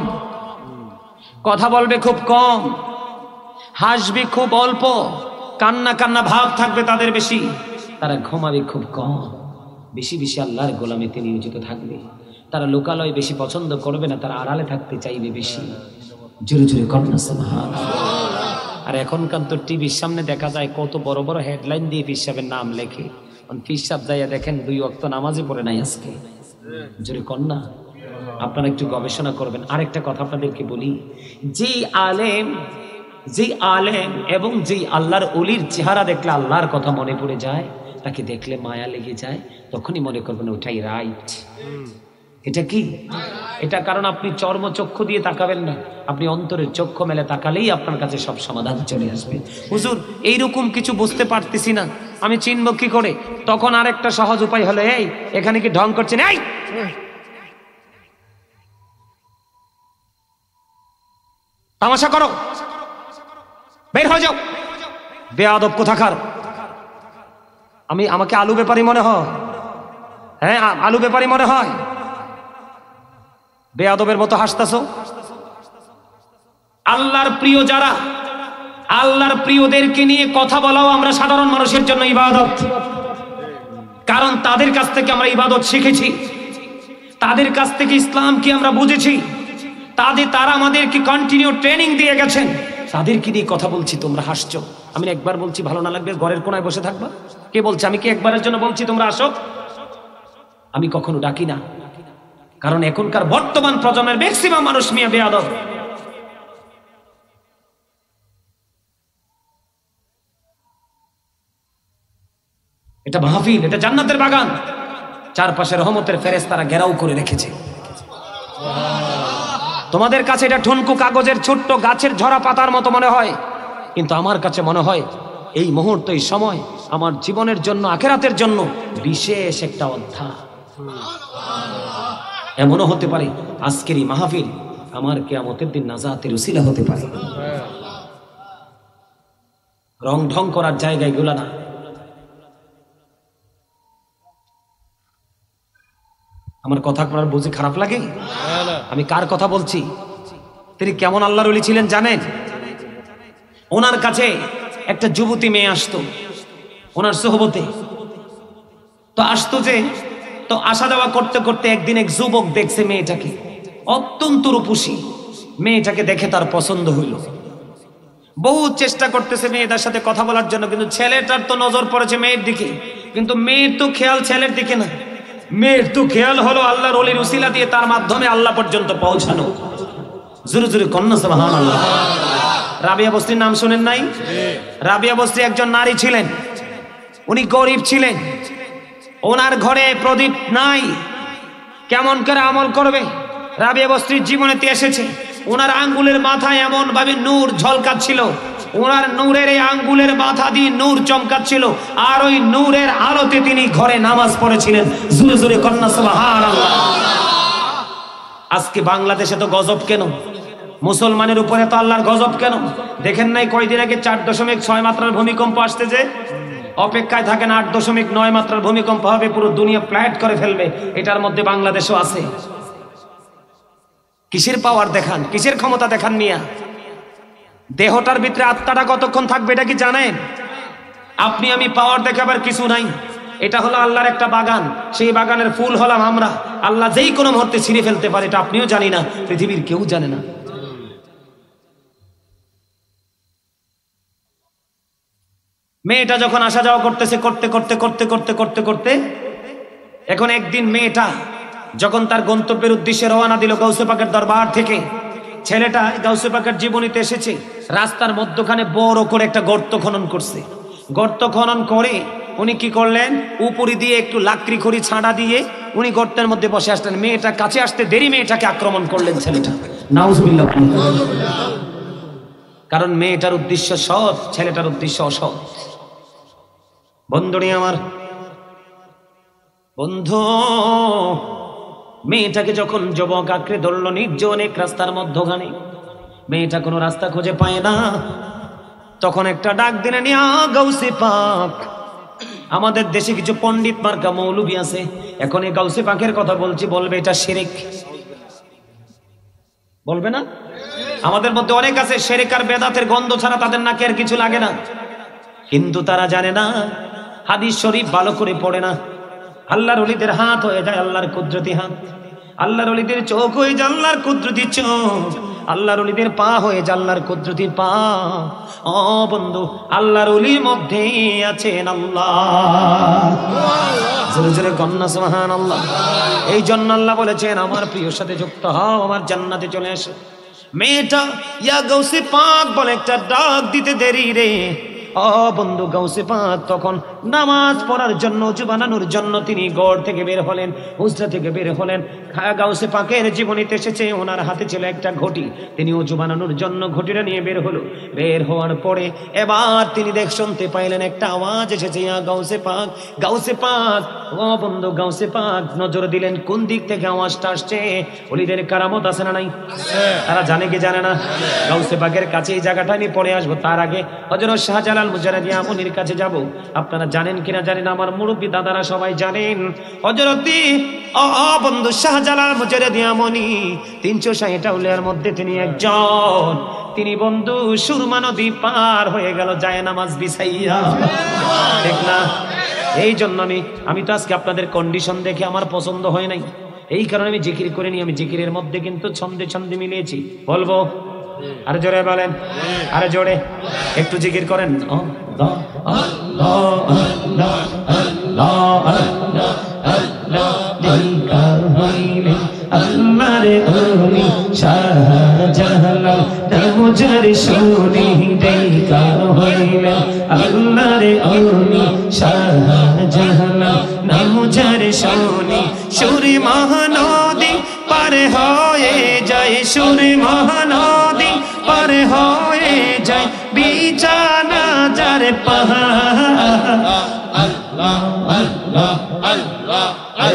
A: কথা বলবে খুব কম, হাসবে খুব অল্প, কান্না কান্না ভাব থাকবে তাদের বেশি, তারা ঘুমাবে খুব কম, বেশি বেশি আল্লাহর গোলামিতে নিয়োজিত থাকবে। তারা লোকালয় বেশি পছন্দ করবে না, তারা আড়ালে থাকতে চাইবে বেশি। জোরে জোরে কন্যা সুবহানাল্লাহ। আর এখনকার তো টিভির সামনে দেখা যায় কত বড় বড় হেডলাইন দিয়ে পিসাবের নাম লেখে। পিসাব যাইয়া দেখেন দুই ওয়াক্ত নামাজে পড়ে নাই আজকে। জোরে কন্যা। আপনারা একটু গবেষণা করবেন। আরেকটা কথা আপনাদেরকে বলি, যেই আলেম যেই আলেম এবং যেই আল্লাহর ওলির চেহারা দেখলে আল্লাহর কথা মনে পড়ে যায়, তাকে দেখলে মায়া লেগে যায়, তখনই মনে করবেন ওটাই রাইট। এটা কি? এটা কারণ আপনি চর্মচক্ষু দিয়ে তাকাবেন না, আপনি অন্তরের চক্ষু মেলে তাকালেই আপনার কাছে সব সমাধান চলে আসবে। হুজুর এইরকম কিছু বুঝতে পারতেছি না, আমি চিনব কি করে? তখন আরেকটা সহজ উপায় হলো, এই এখানে কি ঢং করছেন, এই তামাশা করো, বের হয়ে যাও, বেয়াদব কোথাকার। আমি আমাকে আলু ব্যাপারী মনে হয়? হ্যাঁ, আলু ব্যাপারী মনে হয়? বেয়াদবের মতো হাসতাছো। আল্লাহর প্রিয় যারা, আল্লাহর প্রিয়দেরকে নিয়ে কথা বলাও আমরা সাধারণ মানুষের জন্য ইবাদত, কারণ তাদের কাছ থেকে আমরা ইবাদত শিখেছি। তাদের কাছ থেকে ইসলাম কি আমরা বুঝেছি, তাদের তারা আমাদেরকে কন্টিনিউ ট্রেনিং দিয়ে গেছেন, তাদেরকে দিয়ে কথা বলছি, তোমরা হাসছো। আমি একবার বলছি ভালো না লাগবে ঘরের কোনায় বসে থাকবা? কে বলছে? আমি কি একবারের জন্য বলছি তোমরা আসো? আমি কখনো ডাকি না, কারণ এখনকার বর্তমান প্রজন্মের ম্যাক্সিমাম মানুষ মিয়া বেয়াদব। এটা মাহফিল, এটা জান্নাতের বাগান, চারপাশে রহমতের ফেরেশতারা ঘেরাও করে রেখেছে। তোমাদের কাছে এটা ঠনকু কাগজের ছোট্ট গাছের ঝরা পাতার মতো মনে হয়, কিন্তু আমার কাছে মনে হয় এই মুহূর্ত, এই সময় আমার জীবনের জন্য, আখেরাতের জন্য বিশেষ একটা অধ্যায়। এমনও হতে পারে আজকের এই মাহফিল আমার কিয়ামতের দিন নাজাতের উসিলা হতে পারে। রং ঢং করার জায়গায় গুলো না। আমার কথা আপনার বুঝে খারাপ লাগে? আমি কার কথা বলছি? তিনি কেমন আল্লাহর ওলি ছিলেন জানেন? ওনার কাছে একটা যুবতী মেয়ে আসতো, ওনার সোহবতে তো আসতো যে, তো আসা যাওয়া করতে করতে একদিন এক যুবক দেখছে মেয়েটাকে, অত্যন্ত রূপসী। মেয়েটাকে দেখে তার পছন্দ হইল, বহু চেষ্টা করতেছে মেয়েটার সাথে কথা বলার জন্য, কিন্তু ছেলেটার তো নজর পড়েছে মেয়ের দিকে, কিন্তু মেয়ের তো খেয়াল ছেলের দিকে না, মেয়ের তো খেয়াল হলো আল্লাহর ওলির উসিলা দিয়ে তার মাধ্যমে আল্লাহ পর্যন্ত পৌঁছানো। জোরে জোরে কন্যা সুবহানাল্লাহ। রাবিয়া বস্তির নাম শুনেন নাই? রাবিয়া বস্তি একজন নারী ছিলেন, উনি গরিব ছিলেন, ওনার ঘরে প্রদীপ নাই, কেমন করে আমল করবে? রাবিয়া বস্তির জীবনেতে এসেছে, ওনার আঙ্গুলের মাথায় এমন ভাবে নূর ঝলকাচ্ছিল, ওনার নূরের এই আঙ্গুলের মাথা দিয়ে নূর চমকাচ্ছিল, আর ওই নূরের আলোতে তিনি ঘরে নামাজ পড়েছিলেন। জোরে জোরে কন্যা সুবহানাল্লাহ। আজকে বাংলাদেশে তো গজব কেন? মুসলমানের উপরে তো আল্লাহর গজব কেন? দেখেন নাই কয়দিন আগে চার দশমিক ছয় মাত্রার ভূমিকম্প আসতে, যে অপেক্ষায় থাকেন আট দশমিক নয় মাত্রার ভূমিকম্প হবে, পুরো দুনিয়া ফ্ল্যাট করে ফেলবে, এটার মধ্যে বাংলাদেশও আছে। কিসের পাওয়ার দেখান, কিসের ক্ষমতা দেখান মিয়া? দেহটার ভিতরে আত্মাটা কতক্ষণ থাকবে এটা কি জানেন? আপনি আমি পাওয়ার দেখাবার কিছু নাই, এটা হলো আল্লাহর একটা বাগান, সেই বাগানের ফুল হলাম আমরা। আল্লাহ যেই কোনো মুহূর্তে ছিঁড়ে ফেলতে পারে, এটা আপনিও জানি না, পৃথিবীর কেউ জানে না। মেয়েটা যখন আসা যাওয়া করতেছে, করতে করতে করতে করতে করতে করতে এখন একদিন মেয়েটা যখন তার গন্তব্যের উদ্দেশ্যে রওনা দিল গাউসে পাকের দরবার থেকে, ছেলেটা গাউসে পাকের জীবনীতে এসেছে, রাস্তার মধ্যখানে বড় করে একটা গর্ত খনন করছে। গর্ত খনন করে উনি কি করলেন, উপরি দিয়ে একটু লাকড়ি খড়ি ছাড়া দিয়ে উনি গর্তের মধ্যে বসে আসলেন। মেয়েটা কাছে আসতে দেরি, মেয়েটাকে আক্রমণ করলেন ছেলেটা। নাউজুবিল্লাহ। কারণ মেয়েটার উদ্দেশ্য সৎ, ছেলেটার উদ্দেশ্য অসৎ। বন্ধুনি আমার, বন্ধু মেয়েটাকে যখন যুবক আঁকড়ে ধরল নির্জন এক রাস্তার মধ্যখানে, মেয়েটা কোনো রাস্তা খুঁজে পায় না, তখন একটা ডাক দিলেন, ইয়া গাউসে পাক। আমাদের দেশে কিছু পণ্ডিত মার্কা মৌলবী আছে, এখন এই গাউসে পাকের কথা বলছি, বলবে এটা শিরক, বলবে না? আমাদের মধ্যে অনেক আছে শিরক আর বেদাতের গন্ধ ছাড়া তাদের নাকে আর কিছু লাগে না, কিন্তু তারা জানে না, হাদিস শরীফ ভালো করে পড়ে না। আল্লাহর ওলিদের হাত হয়ে যায় আল্লাহর কুদরতি হাত, আল্লাহর ওলিদের চোখ হয়ে যায় আল্লাহর কুদরতি চোখ, আল্লাহর ওলিদের পা হয়ে যায় আল্লাহর কুদরতি পা। ও বন্ধু, আল্লাহর ওলির মধ্যে আছেন আল্লাহ। জোরে জোরে কন্যা সুবহানাল্লাহ। এই জন্য আল্লাহ বলেছেন, আমার প্রিয়র সাথে যুক্ত হও, আমার জান্নাতে চলে এসো। মেয়েটা ইয়া গাউসে পাক বলে একটা ডাক দিতে দেরি রে। ও বন্ধু, গাউসে পাক তখন নামাজ পড়ার জন্য, ওযু বানানোর জন্য তিনি ঘর থেকে বের হলেন, হুজরা থেকে বের হলেন। গাউসে পাকের জীবনীতে এসেছে, ওনার হাতে ছিল একটা ঘটি, তিনি ওযু বানানোর জন্য ঘটিটা নিয়ে বের হলো। বের হওয়ার পরে এবার তিনি দেখ শুনতে পাইলেন একটা আওয়াজ এসেছে, ইয়া গাউসে পাক, গাউসে পাক। ও বন্ধু, গাউসে পাক নজর দিলেন কোন দিক থেকে আওয়াজটা আসছে। ওলিদের কারামত আছে না নাই? তারা জানে কি জানে না? গাউসে পাকের কাছে এই জায়গাটা আমি পড়ে আসবো, তার আগে হযরত শাহজালাল মুজাররদি আমনির কাছে যাব। আপনারা জানেন কিনা জানি না, আমার মুরব্বী দাদারা সবাই জানেন, হযরতি ও বন্ধু শাহজালাল মুজাররদি আমনি তিনশো ষাট আউলিয়ার মধ্যে তিনি একজন। তিনি বন্ধু সুরমা নদী পার হয়ে গেল যায় নামাজ বিছাইয়া, ঠিক না? এই জন্য আমি আমি তো আজকে আপনাদের কন্ডিশন দেখে আমার পছন্দ হয় নাই। এই কারণে আমি জিকির করে নি। আমি জিকিরের মধ্যে কিন্তু ছন্দে ছন্দে মিলিয়েছি। বলবো? আরে জোরে বলেন, আরে জোরে একটু জিকির করেন। আল্লাহরে ওলি শাহজালাল নামজার শুনি দেইকার হইলেন। আল্লাহরে ওলি শাহজালাল নামজার শুনি সুরি মহানদী পার হয়ে যায়, সুরি মহানদী পার হয়ে যায় বিছানা যার পাহাড়। আল্লাহ আল্লাহ আল্লাহ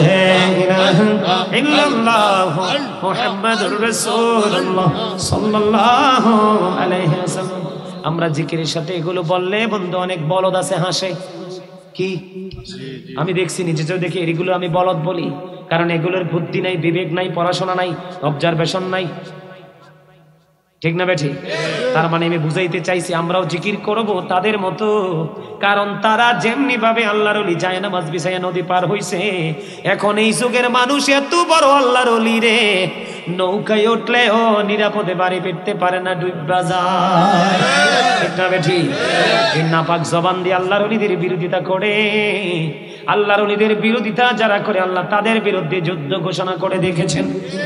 A: আমরা জিকিরের সাথে এগুলো বললে বন্ধু অনেক বলদ আছে হাসে। কি আমি দেখছি নিজেও দেখি এগুলো আমি বলদ বলি, কারণ এগুলোর বুদ্ধি নাই, বিবেক নাই, পড়াশোনা নাই, অবজারভেশন নাই। ঠিক না বেঠি? তার মানে আমি বুঝাইতে চাইছি আমরাও জিকির করব তাদের মতো, কারণ তারা যেমনি ভাবে আল্লাহর ওলি যায় নামাজ বিছাইয়া নদী পার হইছে, এখন এই যুগের মানুষ এত বড় আল্লাহর ওলি রে, নৌকায় উঠলেও নিরাপদে বাড়ি ফিরতে পারে না, ডুববা যায়। ঠিক না বেঠি? এই নাপাক জবান দিয়ে আল্লাহর ওলিদের বিরোধিতা করে, আল্লাহর ওলিদের বিরোধিতা যারা করে আল্লাহ তাদের বিরুদ্ধে যুদ্ধ ঘোষণা করে দেখেছেন।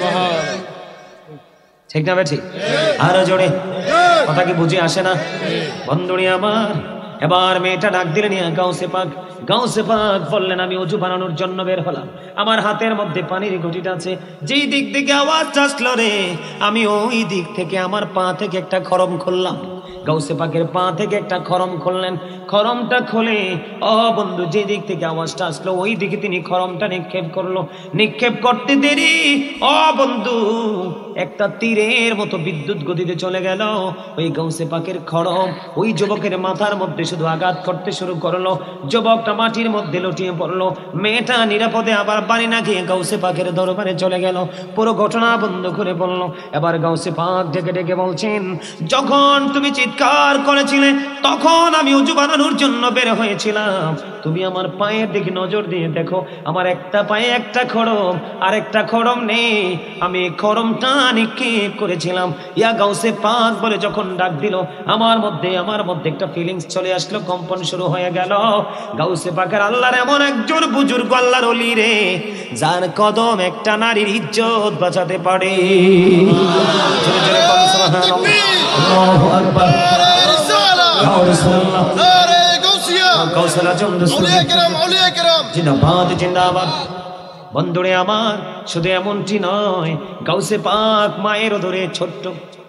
A: ঠিক না বেঠি? আরো জোরে কথা কি বুঝে আসে না? বন্ধুরি আমার, এবার মেয়েটা ডাক দিলেন, গাউসে পাক, গাউসে পাক বললেন আমি ওযু বানানোর জন্য বের হলাম, আমার হাতের মধ্যে পানির ঘটিটা আছে, যেই দিক থেকে আওয়াজ আসলো রে আমি ওই দিক থেকে আমার পা থেকে একটা খরম খুললাম। গাউসে পাকের পা থেকে একটা খরম খুললেন, খরমটা খুলে ও বন্ধু যে দিক থেকে আওয়াজটা আসলো ওই দিকে তিনি খরমটা নিক্ষেপ করলো। নিক্ষেপ করতে দেরি ও বন্ধু একটা তীরের মতো বিদ্যুৎ গতিতে চলে গেল ওই গাউসে পাকের খরম, ওই যুবকের মাথার মধ্যে শুধু আঘাত করতে শুরু করলো। যুবকটা মাটির মধ্যে লুটিয়ে পড়লো। মেয়েটা নিরাপদে আবার বাড়ি না গিয়ে গাউসে পাকের দরবারে চলে গেল, পুরো ঘটনা বন্ধ করে বললো। এবার গাউসে পাক ডেকে ডেকে বলছেন, যখন তুমি চিৎকার করেছিলে তখন আমি ওযু বানানোর জন্য বের হয়েছিলাম, তুমি আমার পায়ের দিকে নজর দিয়ে দেখো, আমার একটা পায়ে একটা খড়ম আর একটা খড়ম নেই, আমি খড়মটা নিক্ষেপ করেছিলাম। ইয়া গাউসে পাক বলে যখন ডাক দিল আমার মধ্যে আমার মধ্যে একটা ফিলিংস চলে আসলো, কম্পন শুরু হয়ে গেল। গাউসে পাকের আল্লাহর এমন একজন বুজুর্গ আল্লাহর ওলি রে, যার কদম একটা নারীর ইজ্জত বাঁচাতে পারে। জোরে জোরে বলুন সুবহানাল্লাহ, আল্লাহু আকবার, ইয়া রাসূলুল্লাহ, আরে গাউসিয়া, গাউসুল আজম, আউলিয়া کرام, আউলিয়া کرام জিন্দাবাদ, জিন্দাবাদ। বন্ধুরে আমার, শুধু এমনটি নয়, গাউসে পাক মায়ের ধরে ছোট্ট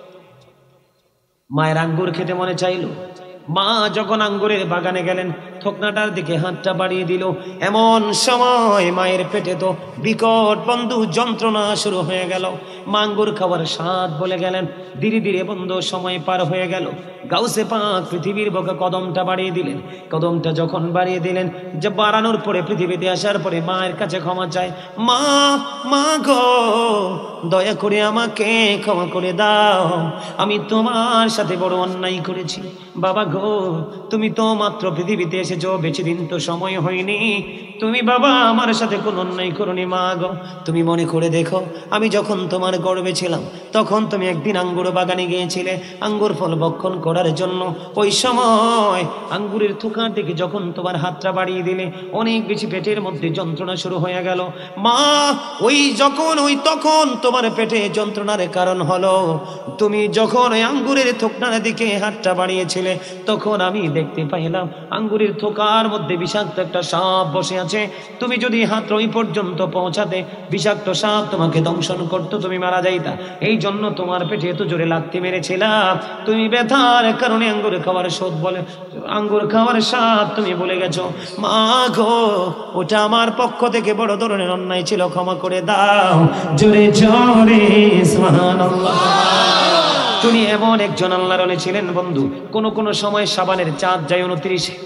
A: মায়ের আঙ্গুর খেতে মনে চাইলো। মা যখন আঙ্গুরের বাগানে গেলেন থোকনাটার দিকে হাতটা বাড়িয়ে দিল, এমন সময় মায়ের পেটে তো বিকট বন্ধু যন্ত্রণা শুরু হয়ে গেল। মা আঙ্গুর খাওয়ার স্বাদ বলে গেলেন। ধীরে ধীরে বন্ধু সময় পার হয়ে গেল। গাউসে পাক পৃথিবীর বুকে কদমটা বাড়িয়ে দিলেন। কদমটা যখন বাড়িয়ে দিলেন, যে বাড়ানোর পরে পৃথিবীতে আসার পরে মায়ের কাছে ক্ষমা চায়, মা মা গো দয়া করে আমাকে ক্ষমা করে দাও, আমি তোমার সাথে বড় অন্যায় করেছি। বাবা গো তুমি তো মাত্র পৃথিবীতে এসেছো, বেশি দিন তো সময় হয়নি, তুমি বাবা আমার সাথে কোন অন্যায় করনি। মা গো তুমি মনে করে দেখো, আমি যখন তোমার গর্ভে ছিলাম তখন তুমি একদিন আঙ্গুর বাগানে গিয়েছিলে আঙ্গুর ফল ভক্ষণ করার জন্য। ওই সময় আঙ্গুরের থোকার দিকে যখন তোমার হাতটা বাড়িয়ে দিলে অনেক বেশি পেটের মধ্যে যন্ত্রণা শুরু হয়ে গেল। মা ওই যখন ওই তখন তোমার পেটে যন্ত্রণার কারণ হলো তুমি যখন ওই আঙ্গুরের থোকনার দিকে হাতটা বাড়িয়েছিলে, তখন আমি দেখতে পাইলাম আঙ্গুরের থোকার মধ্যে বিষাক্ত একটা সাপ বসে আছে। তুমি যদি হাত ওই পর্যন্ত পৌঁছাতে বিষাক্ত সাপ তোমাকে দংশন করতো, তুমি মারা যাইতা। এই জন্য তোমার পেটে এত জোরে লাগতে মেরেছিলাম, তুমি ব্যথার কারণে আঙ্গুর খাওয়ার শোধ বলে আঙ্গুর খাওয়ার স্বাদ তুমি বলে গেছো। মা গো ওটা আমার পক্ষ থেকে বড় ধরনের অন্যায় ছিল, ক্ষমা করে দাও। জোরে জোরে সুবহানাল্লাহ। তুমি এমন একজন আল্লাহর ওলি ছিলেন বন্ধু, কোন কোন সময় শাবানের চাঁদ যায় উনত্রিশে,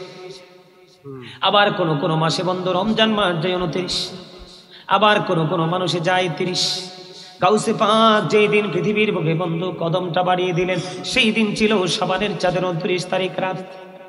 A: আবার কোন কোন মাসে বন্ধু রমজান মাস যায় উনত্রিশ, আবার কোন কোন মানুষে যায় তিরিশ। গাউসে পাক যেই দিন পৃথিবীর বুকে বন্ধু কদমটা বাড়িয়ে দিলেন, সেই দিন ছিল শাবানের চাঁদের উনত্রিশ তারিখ রাত।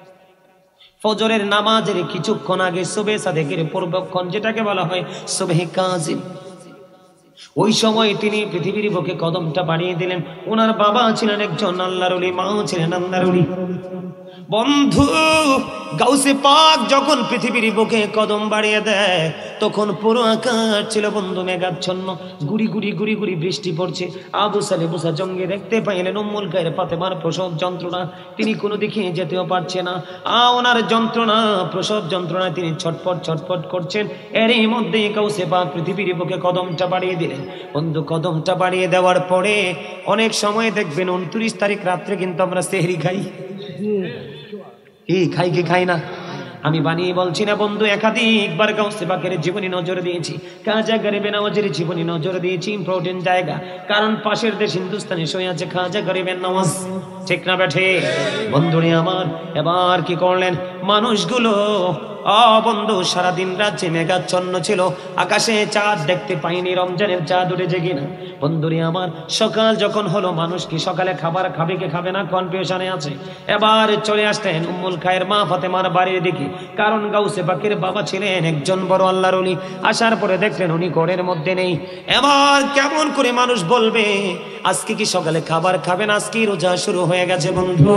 A: ফজরের নামাজের কিছুক্ষণ আগে সুবে সাদেকের পূর্বক্ষণ, যেটাকে বলা হয় সুবহে কাজিম, ওই সময় তিনি পৃথিবীর বুকে কদমটা বাড়িয়ে দিলেন। ওনার বাবা ছিলেন একজন আল্লাহর ওলি, মাও ছিলেন আল্লাহর ওলি। বন্ধু, গাউসে পাক যখন পৃথিবীর বুকে কদম বাড়িয়ে দেয় তখন পুরো আকাশ ছিল বন্ধু মেঘাচ্ছন্ন, গুড়ি গুড়ি গুড়ি গুড়ি বৃষ্টি পড়ছে। আবু সালে বুসা জঙ্গে দেখতে পাইলেন উম্মুল খায়ের ফাতেমার প্রসব যন্ত্রণা, তিনি কোনো দিকে যেতেও পারছে না। আ ওনার যন্ত্রণা, প্রসব যন্ত্রণায় তিনি ছটফট ছটফট করছেন। এরই মধ্যে গাউসে পাক পৃথিবীর বুকে কদমটা বাড়িয়ে দিলেন। বন্ধু, কদমটা বাড়িয়ে দেওয়ার পরে অনেক সময় দেখবেন উনত্রিশ তারিখ রাত্রে কিন্তু আমরা সেহরি খাই। কি খাই কি খাই না? আমি বানিয়ে বলছি না বন্ধু, একাধিকবার গাউসে পাকের জীবনী নজর দিয়েছি, খাজা গরিবে নওয়াজের জীবনী নজর দিয়েছি। ইম্পর্টেন্ট জায়গা, কারণ পাশের দেশ হিন্দুস্তানে শুয়ে আছে খাজা গরিবের নওয়াজ, ঠিক না বেঠে? বন্ধুরে আমার, এবার কি করলেন মানুষগুলো? অ বন্ধু, সারাদিন রাজ্যে মেঘাচ্ছন্ন ছিল, আকাশে চাঁদ দেখতে পাইনি, রমজানের চাঁদ উঠেছে কিনা। বন্ধুরে আমার, সকাল যখন হলো, মানুষ কি সকালে খাবার খাবে কি খাবে না কনফিউশনে আছে। এবার চলে আসলেন উম্মুল খায়ের মা ফাতেমার বাড়ির দিকে, কারণ গাউসে পাকের বাবা ছিলেন একজন বড় আল্লাহর ওলি। আসার পরে দেখলেন উনি ঘরের মধ্যে নেই। এবার কেমন করে মানুষ বলবে আজকে কি সকালে খাবার খাবেন, আজকে রোজা শুরু হয়ে গেছে বন্ধু।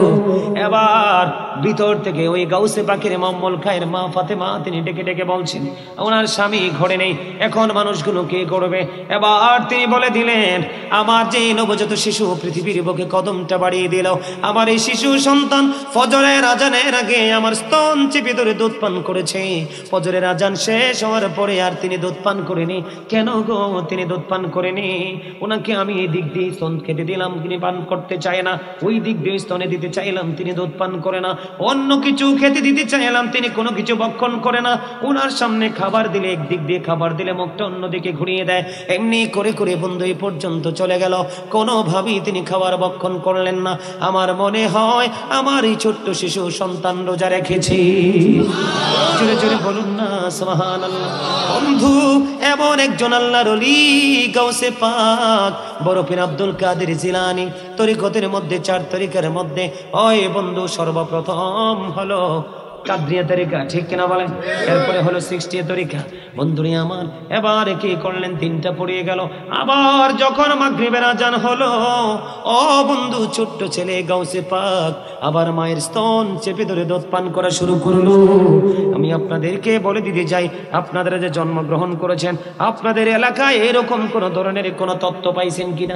A: এবার ভিতর থেকে ওই গাউসে পাকের উম্মুল খায়ের মা ফাতেমা তিনি ডেকে ডেকে বলছেন ওনার স্বামী ঘরে নেই, এখন মানুষগুলো কে করবে? এবার তিনি বলে দিলেন, আমার যে নবজাত শিশু পৃথিবীর বুকে কদমটা বাড়িয়ে দিল, আমার এই শিশু সন্তান ফজরের আজানের আগে আমার স্তন চেপে ধরে দুধ পান করেছে। ফজরের আজান শেষ হওয়ার পরে আর তিনি দুধ পান করেনি। কেন গো তিনি দুধ পান করেনি? ওনাকে আমি এই দিক দিয়ে স্তন খেতে দিলাম, তিনি পান করতে চায় না। ওই দিক দিয়ে স্তনে দিতে চাইলাম, তিনি দুধ পান করে না। অন্য কিছু খেতে দিতে চাইলাম, তিনি কোনো কিছু ভক্ষণ করে না। ওনার সামনে খাবার দিলে একদিক দিয়ে খাবার দিলে মুখটা অন্যদিকে ঘুরিয়ে দেয়। এমনি করে করে বন্ধু এই পর্যন্ত চলে গেল, কোনোভাবেই তিনি খাবার ভক্ষণ করলেন না। আমার মনে হয় আমার এই ছোট্ট শিশু সন্তান রোজা রেখেছি। জোরে জোরে বলুন না সুবহানাল্লাহ। বন্ধু, এমন একজন আল্লাহর ওলি গাউসে পাক বড় পীর আব্দুল কাদের জিলানী, তরিকতের মধ্যে চার তরিকার মধ্যে ওই বন্ধু সর্বপ্রথম হলো কাদরিয়া তরিকা, ঠিক কিনা বলেন? এরপরে হলো সিক্সটিয়া তরিকা। বন্ধুরি আমার, এবার কি করলেন? তিনটা পড়িয়ে গেল। আবার যখন মাগরিবের আজান হলো, ও বন্ধু ছোট্ট ছেলে গাউসে পাক আবার মায়ের স্তন চেপে ধরে দুধ পান করা শুরু করলো। আমি আপনাদেরকে বলে দিতে চাই, আপনারা যে জন্মগ্রহণ করেছেন, আপনাদের এলাকায় এরকম কোন ধরনের কোন তত্ত্ব পাইছেন কিনা?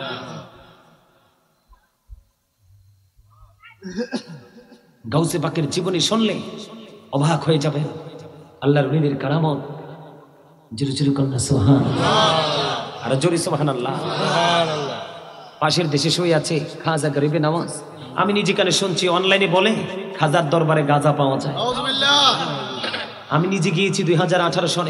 A: গাউসে পাকের জীবনী শুনলে অবাক হয়ে যাবে। আল্লাহর ওলিদের কারামত। জোরে জোরে কন্যা সুবহানাল্লাহ, আর জোরে সুবহানাল্লাহ। পাশের দেশে শুয়ে আছে খাজা গরিবে নওয়াজ। আমি নিজে কানে শুনছি, অনলাইনে বলে খাজার দরবারে গাঁজা পাওয়া যায়। আমি নিজে গিয়েছি দুই হাজার আঠারো সনে।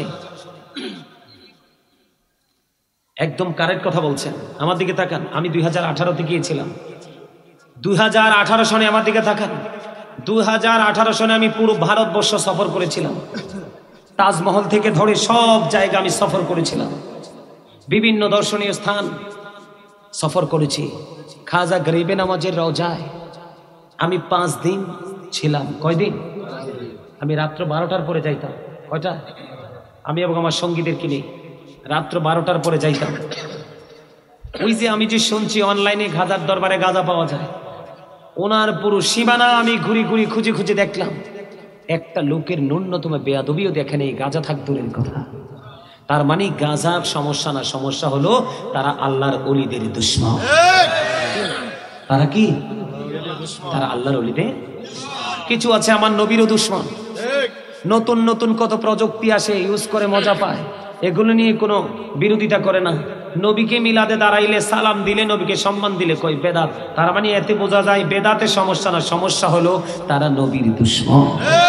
A: একদম কারেক্ট কথা বলছেন। আমার দিকে তাকান, আমি দুই হাজার আঠারোতে গিয়েছিলাম। দুই হাজার আঠারো সনে আমার দিকে তাকান। দুই হাজার আঠারো সনে আমি পুরো ভারতবর্ষ সফর করেছিলাম। তাজমহল থেকে ধরে সব জায়গা আমি সফর করেছিলাম। বিভিন্ন দর্শনীয় স্থান সফর করেছি। খাজা গরিবে নওয়াজের রওজায় আমি পাঁচ দিন ছিলাম। কয়দিন? আমি রাত্র বারোটার পরে যাইতাম। কয়টা? আমি এবং আমার সঙ্গীদের কিনে রাত্র বারোটার পরে যাইতাম। ওই যে আমি যে শুনছি অনলাইনে খাজার দরবারে গাঁজা পাওয়া যায়, ওনার পুরো সীমানা আমি ঘুরি ঘুরি খুঁজে খুঁজে দেখলাম। একটা লোকের ন্যূনতম বেয়াদবিও দেখেন এই গাঁজা থাক দূরের কথা। তার মানে গাঁজার সমস্যা না, সমস্যা হলো তারা আল্লাহর ওলিদের দুশমন। তারা কি? তারা আল্লাহর ওলিদের কিছু আছে আমার নবীরও দুশমন। নতুন নতুন কত প্রযুক্তি আসে, ইউজ করে মজা পায়, এগুলো নিয়ে কোনো বিরোধিতা করে না। নবীকে মিলাদে দাঁড়াইলে সালাম দিলে, নবীকে সম্মান দিলে কই বেদাত। তার মানে এতে বোঝা যায় বেদাতে সমস্যা না, সমস্যা হলো তারা নবীর দুশমন।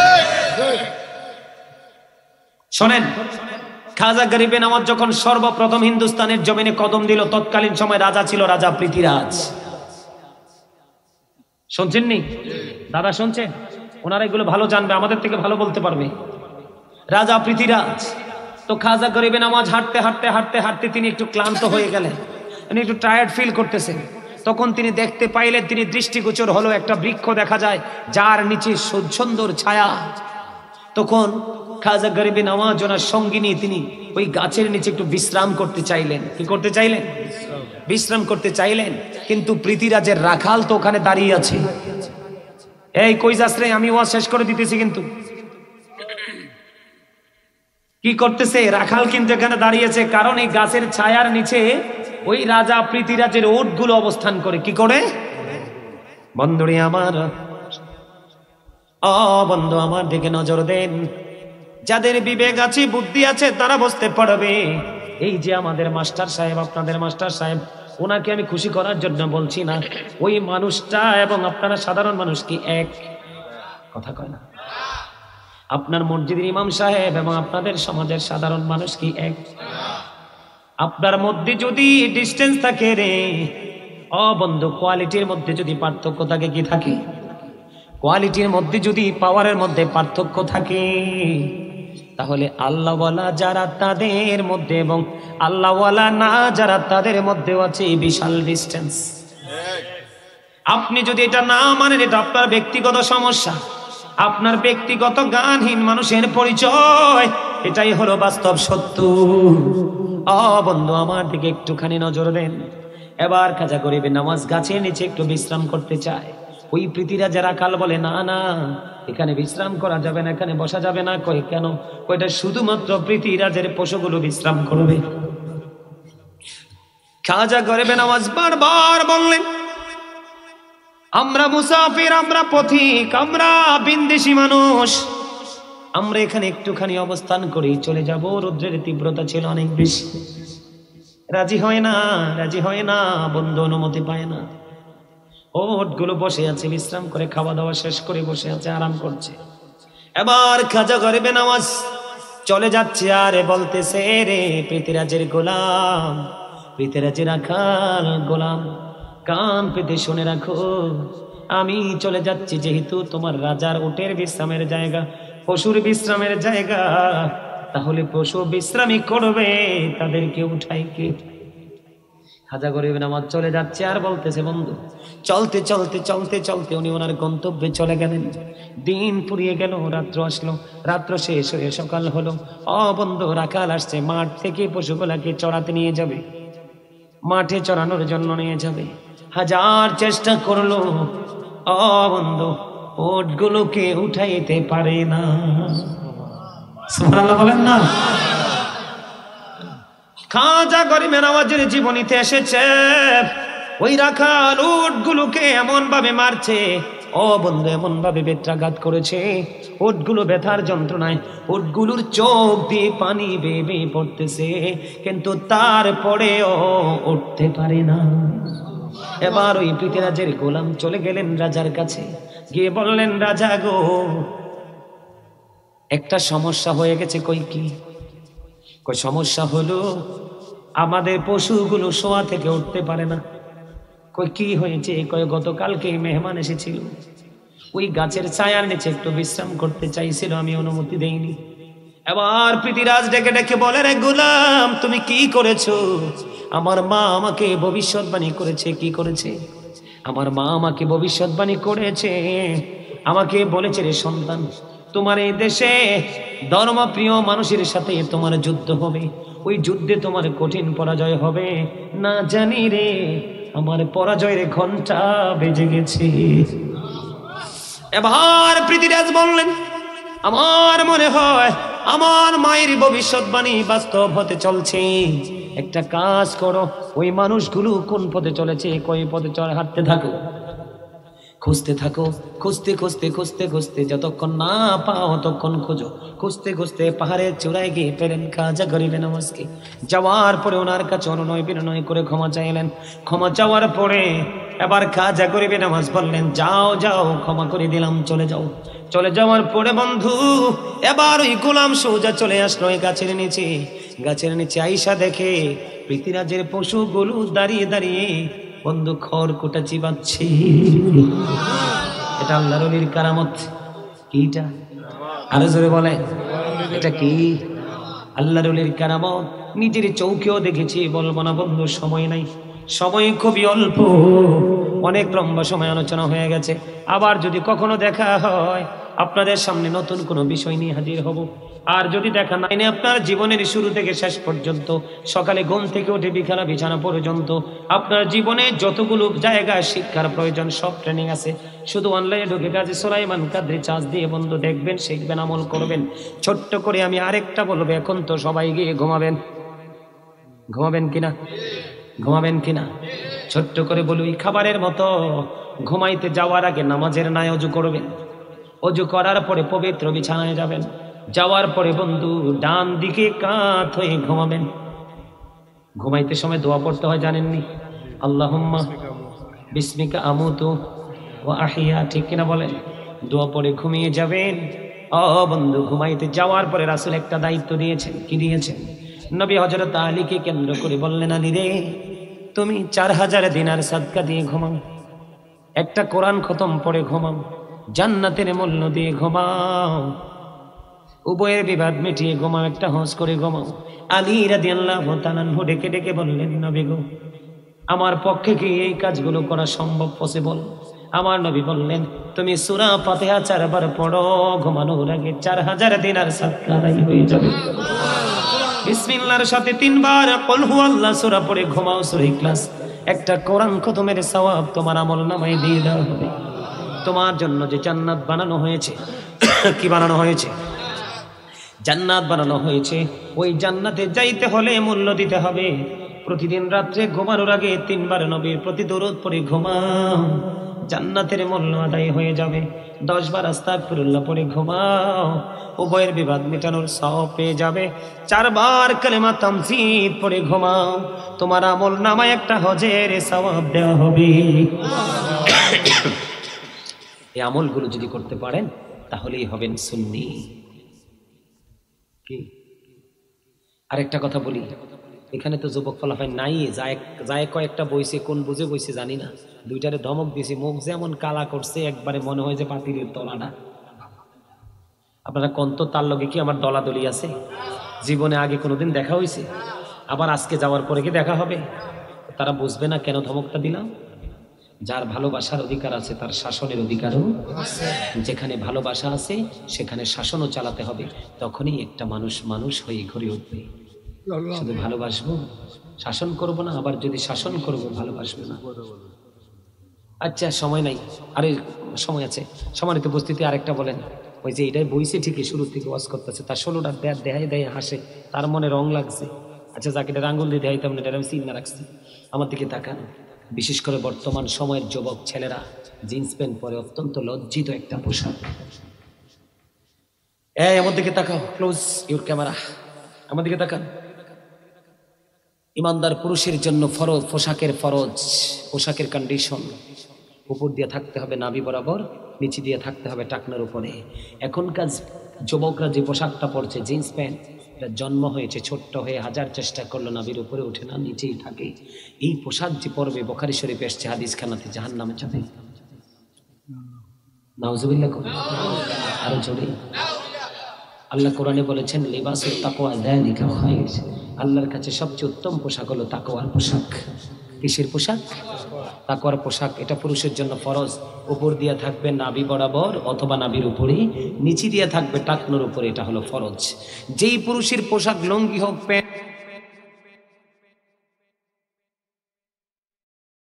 A: শোনেন, খাজা গরিবে নওয়াজ যখন সর্বপ্রথম হিন্দুস্তানের জমিনে কদম দিল, তৎকালীন সময় রাজা ছিল রাজা পৃথ্বীরাজ। শুনছেননি দাদা? শুনছেন? ওনারা এগুলো ভালো জানবে, আমাদের থেকে ভালো বলতে পারবে। রাজা পৃথ্বীরাজ। তো খাজা গরিবে নওয়াজ হাঁটতে হাঁটতে হাঁটতে হাঁটতে তিনি একটু ক্লান্ত হয়ে গেলেন, তিনি একটু টায়ার্ড ফিল করতেছেন। তখন তিনি দেখতে পাইলেন, তিনি দৃষ্টিগোচর হলো একটা বৃক্ষ দেখা যায় যার নিচে সুন্দর ছায়া। তখন খাজা গরিবে নওয়াজ ওনার সঙ্গী নিয়ে তিনি ওই গাছের নিচে একটু বিশ্রাম করতে চাইলেন। কি করতে চাইলেন? বিশ্রাম করতে চাইলেন। কিন্তু পৃথিরাজের রাখাল তো ওখানে দাঁড়িয়ে আছে। এই কই যাস রে, আমি ওয়াজ শেষ করে দিতেছি। কিন্তু কি করতেছে রাখাল? কিন্তু এখানে দাঁড়িয়েছে, কারণ এই গাছের ছায়ার নিচে ওই রাজা পৃথিরাজের ওটগুলো অবস্থান করে। কি করে? বন্ধুরে আমার, অ বন্ধু আমার দিকে নজর দেন। যাদের বিবেক আছে, বুদ্ধি আছে, তারা বুঝতে পারবে এই যে আমাদের মাস্টার সাহেব, আপনাদের মাস্টার সাহেব, ওনাকে আমি খুশি করার জন্য বলছি না। ওই মানুষটা এবং আপনারা সাধারণ মানুষ কি এক? কথা কয় না। আপনার মসজিদের ইমাম সাহেব এবং আপনাদের সমাজের সাধারণ মানুষ কি এক? আপনার মধ্যে যদি ডিস্টেন্স থাকে রে ও বন্ধু, কোয়ালিটির মধ্যে যদি পার্থক্য থাকে, কি থাকে? কোয়ালিটির মধ্যে যদি পাওয়ারের মধ্যে পার্থক্য থাকে, তাহলে আল্লাহওয়ালা যারা তাদের মধ্যে এবং আল্লাহওয়ালা না যারা তাদের মধ্যেও আছে বিশাল ডিস্টেন্স। আপনি যদি এটা না মানেন, এটা আপনার ব্যক্তিগত সমস্যা, আপনার ব্যক্তিগত জ্ঞানহীন মানুষের পরিচয়। এটাই হলো বাস্তব সত্য। ও বন্ধু আমার দিকে একটুখানি নজর দেন। এবার খাজা গরিবে নওয়াজ গাছের নিচে একটু বিশ্রাম করতে চায়। ওই পৃথিরাজের রাখাল বলে, না না, এখানে বিশ্রাম করা যাবে না, এখানে বসা যাবে না। কই কেন? কইটা শুধুমাত্র পৃথিরাজের পশুগুলো বিশ্রাম করবে। খাজা গরিবে নওয়াজ বারবার বললেন, আমরা মুসাফির, আমরা পথিক, আমরা বিন্দেশি মানুষ, আমরা এখানে একটুখানি অবস্থান করি, চলে যাব। রৌদ্রের তীব্রতা ছিল অনেক বেশি। রাজি হয় না, রাজি হয় না, বন্ধু অনুমতি পায় না। ওটগুলো বসে আছে, বিশ্রাম করে খাওয়া দাওয়া শেষ করে বসে আছে, আরাম করছে। এবার খাজা গরিবে নওয়াজ চলে যাচ্ছে, আরে বলতেছে, রে পৃথিরাজের গোলাম, পৃথিরাজের রাখাল গোলাম, কান পেতে শুনে রাখো, আমি চলে যাচ্ছি। যেহেতু তোমার রাজার উটের বিশ্রামের জায়গা, পশুর বিশ্রামের জায়গা, তাহলে পশু বিশ্রামী করবে, তাদেরকে উঠাই কে? খাজা গরিবে নওয়াজ চলে যাচ্ছে আর বলতেছে, বন্ধু চলতে চলতে চলতে চলতে উনি ওনার গন্তব্যে চলে গেলেন। দিন ফুরিয়ে গেল, রাত্র আসলো, রাত্র শেষ হয়ে সকাল হলো। অ বন্ধু, রাখাল আসছে, মাঠ থেকে পশুগুলাকে চড়াতে নিয়ে যাবে, মাঠে চড়ানোর জন্য নিয়ে যাবে। হাজার চেষ্টা করলো, ও বন্ধু ওটগুলোকে উঠাইতে পারে না। সুবহানাল্লাহ বলেন না। খাজা গরিবে নওয়াজের জীবনীতে এসেছে, ওই রাখাল উটগুলোকে এমন ভাবে মারছে, ও বন্ধু এমন ভাবে বেত্রাঘাত করেছে, উটগুলো ব্যথার যন্ত্রণায় উটগুলোর চোখ দিয়ে পানি বেয়ে বেয়ে পড়তেছে, কিন্তু তারপরেও উঠতে পারে না। এবার ওই পৃথিরাজের গোলাম চলে গেলেন রাজার কাছে, গিয়ে বললেন, রাজা গো, একটা সমস্যা হয়ে গেছে। কই কি? কই সমস্যা হলো আমাদের পশুগুলো শোয়া থেকে উঠতে পারে না। কই কি হয়েছে? কই গতকালকে মেহমান এসেছিল, ওই গাছের ছায়ার নিচে একটু বিশ্রাম করতে চাইছিল, আমি অনুমতি দেইনি। এবার পৃথিরাজ ডেকে ডেকে বলে, রে গোলাম, তুমি কি করেছো? আমার মা আমাকে ভবিষ্যৎবাণী করেছে। কি করেছে? আমার মা আমাকে ভবিষ্যৎবাণী করেছে, আমাকে বলেছে, রে সন্তান, তোমার এই দেশে ধর্মপ্রিয় মানুষের সাথে তোমার যুদ্ধ হবে, ওই যুদ্ধে তোমার কঠিন পরাজয় হবে। না জানি রে, আমার পরাজয়ের ঘন্টা বেজে গেছে। এবার পৃথিরাজ বললেন, আমার মনে হয় আমার মায়ের ভবিষ্যৎবাণী বাস্তব হতে চলছে। একটা কাজ করো, ওই মানুষগুলো কোন পথে চলেছে, কই পথে চলে, হাঁটতে থাকো, খুঁজতে থাকো, খুঁজতে খুঁজতে খুঁজতে খুঁজতে যতক্ষণ না পাও ততক্ষণ খোঁজো। খুঁজতে খুঁজতে পাহাড়ের চূড়ায় গিয়ে পেলেন খাজা গরিবে নওয়াজকে। যাওয়ার পরে ওনার কাছে অনুনয় বিনয় করে ক্ষমা চাইলেন। ক্ষমা চাওয়ার পরে এবার খাজা গরিবে নওয়াজ বললেন, যাও যাও, ক্ষমা করে দিলাম, চলে যাও। চলে যাওয়ার পরে বন্ধু এবার ওই গোলাম সোজা চলে আসলো ওই গাছের নিচে। গাছের নিচে আইসা দেখে পৃথিরাজের পশুগুলো দাঁড়িয়ে দাঁড়িয়ে বন্ধু খড়কুটা চিবাচ্ছে। এটা আল্লাহর ওলির কারামত। কিটা আরো জোরে বলে, এটা কি? আল্লাহর ওলির কারামত। নিজের চৌকেও দেখেছি, বলবো না বন্ধু, সময় নাই, সময় খুবই অল্প। অনেক লম্বা সময় আলোচনা হয়ে গেছে। আবার যদি কখনো দেখা হয় আপনাদের সামনে নতুন কোনো বিষয় নিয়ে হাজির হব। আর যদি দেখা নাই না আপনার জীবনের শুরু থেকে শেষ পর্যন্ত, সকালে ঘুম থেকে উঠে বিকালে বিছানা পর্যন্ত আপনার জীবনে যতগুলো জায়গায় শিক্ষার প্রয়োজন সব ট্রেনিং আছে। শুধু অনলাইনে ঢুকে কাজী সুলাইমান কাদরি চার্জ দিয়ে বন্ধু দেখবেন, শিখবেন, আমল করবেন। ছোট্ট করে আমি আরেকটা বলবো, এখন তো সবাই গিয়ে ঘুমাবেন, ঘুমাবেন কিনা ঘুমাবেন কিনা ছোট্ট করে বলি, খাবারের মতো ঘুমাইতে যাওয়ার আগে নামাজের নাই অজু করবেন। অজু করার পরে পবিত্র বিছানায় যাবেন। যাওয়ার পরে বন্ধু ডান দিকে কাত হয়ে ঘুমাবেন। ঘুমাইতে সময় দোয়া পড়তে হয় জানেননি? আল্লাহুম্মা বিসমিকা আমুতু ওয়া আহইয়া, ঠিক কিনা বলেন? দোয়া পড়ে ঘুমিয়ে যাবেন। ও বন্ধু, ঘুমাইতে যাওয়ার পরে রাসূল একটা দায়িত্ব দিয়েছেন। কি দিয়েছেন? নবী হযরত আলীকে কেন্দ্র করে বললেন, আলী রে, তুমি চার হাজার দিনার সাদকা দিয়ে ঘুমাও, একটা কোরআন খতম পড়ে ঘুমাও, জান্নাতের মূল্য দিয়ে ঘুমাও, উভয়ের বিবাদ মিটিয়ে ঘুমাও, একটা হজ করে ঘুমাও। আলী রাদিয়াল্লাহু তাআলা আনহু ডেকে ডেকে বললেন, নবী গো, আমার পক্ষে কি এই কাজগুলো করা সম্ভব, পসিবল? আমার নবী বললেন, তুমি সূরা ফাতিহা চারবার পড়ো, ঘুমানোর আগে চার হাজার দিনার সাদকা আদায় হয়ে যাবে। বিসমিল্লাহর সাথে তিনবার কুল হুয়াল্লাহ সূরা পড়ে ঘুমাও, সূরা ইখলাস, একটা কোরআন খতমের সওয়াব তোমার আমলনামায় দিয়ে দেওয়া হবে। তোমার জন্য যে জান্নাত বানানো হয়েছে, কি বানানো হয়েছে? জান্নাত বানানো হয়েছে। ওই জান্নাতে যাইতে হলে মূল্য দিতে হবে। প্রতিদিন রাত্রে ঘুমানোর আগে তিনবার নবীর প্রতি দরুদ পড়ে ঘুমাও, জান্নাতের মূল্য আদায় হয়ে যাবে। দশ বার আস্তাগফিরুল্লাহ পড়ে ঘুমাও, উভয়ের বিবাদ মেটানোর সওয়াব পেয়ে যাবে। চারবার কালেমা তামজিদ পড়ে ঘুমাও, তোমার আমল নামায় একটা হজের সওয়াব দেওয়া হবে। এই আমলগুলো যদি করতে পারেন তাহলেই হবেন সুন্নি। কি আরেকটা কথা বলি, এখানে তো যুবক ফলাফল নাই, যায় যায় কয়েকটা বইছে, কোন বুঝে বইছে জানি না, দুইটারে ধমক দিয়েছে, মুখ যেমন কালা করছে একবারে মনে হয় যে পাতিলের তলাটা। আপনারা কন্ত তার লগে কি আমার দলাদলি আছে? জীবনে আগে কোনোদিন দেখা হয়েছে? আবার আজকে যাওয়ার পরে কি দেখা হবে? তারা বুঝবে না কেন ধমকটা দিলাম। যার ভালোবাসার অধিকার আছে তার শাসনের অধিকারও আছে। যেখানে ভালোবাসা আছে সেখানে শাসনও চালাতে হবে, তখনই একটা মানুষ মানুষ হয়ে ঘুরে উঠবে। শুধু ভালোবাসবো, শাসন করব না, আবার যদি শাসন করব ভালোবাসবো না। আচ্ছা, সময় নাই, আরে সময় আছে। সম্মানিত উপস্থিতি, আরেকটা বলেন, ওই যে এটাই বইছে ঠিকই, শুরু থেকে ওয়াজ করতেছে, তার ষোলোটা দেয় দেহাই দেয় হাসে, তার মনে রং লাগছে। আচ্ছা, যাকে এটা আঙ্গুল দিয়ে দেখাইতাম না, এটা আমি চিন্তা রাখছি। আমার দিকে তাকান, বিশেষ করে বর্তমান সময়ের যুবক ছেলেরা জিন্স প্যান্ট পরে, অত্যন্ত লজ্জিত একটা পোশাক। এই আমার দিকে তাকাও, ক্লোজ ইউর ক্যামেরা, আমার দিকে তাকান। ইমানদার পুরুষের জন্য ফরজ, পোশাকের ফরজ, পোশাকের কন্ডিশন, উপর দিয়ে থাকতে হবে নাভি বরাবর, নিচে দিয়ে থাকতে হবে টাকনার উপরে। এখনকার যুবকরা যে পোশাকটা পরছে, জিন্স প্যান্ট, এটা জন্ম হয়েছে ছোট্ট হয়ে, হাজার চেষ্টা করলো নাভির উপরে উঠে না, নিচেই থাকে। এই পোশাক যে পরবে, বুখারী শরীফে এসেছে হাদিস খানাতে, জাহান্নামে যাবে। নাউজুবিল্লাহ। আরো জোরে। আল্লাহ কোরআনে বলেছেন, লিবাসুত তাকওয়া যালিকা খায়র, আল্লাহর কাছে সবচেয়ে উত্তম পোশাক হলো তাকওয়ার পোশাক। কিসের পোশাক? তাকওয়ার পোশাক। এটা পুরুষের জন্য ফরজ। উপর দিয়ে থাকবে নাভি বরাবর অথবা নাভির উপরে, নিচে দিয়ে থাকবে টাকনোর উপরে, এটা হলো ফরজ। যেই পুরুষের পোশাক লুঙ্গি হোক, প্যান্ট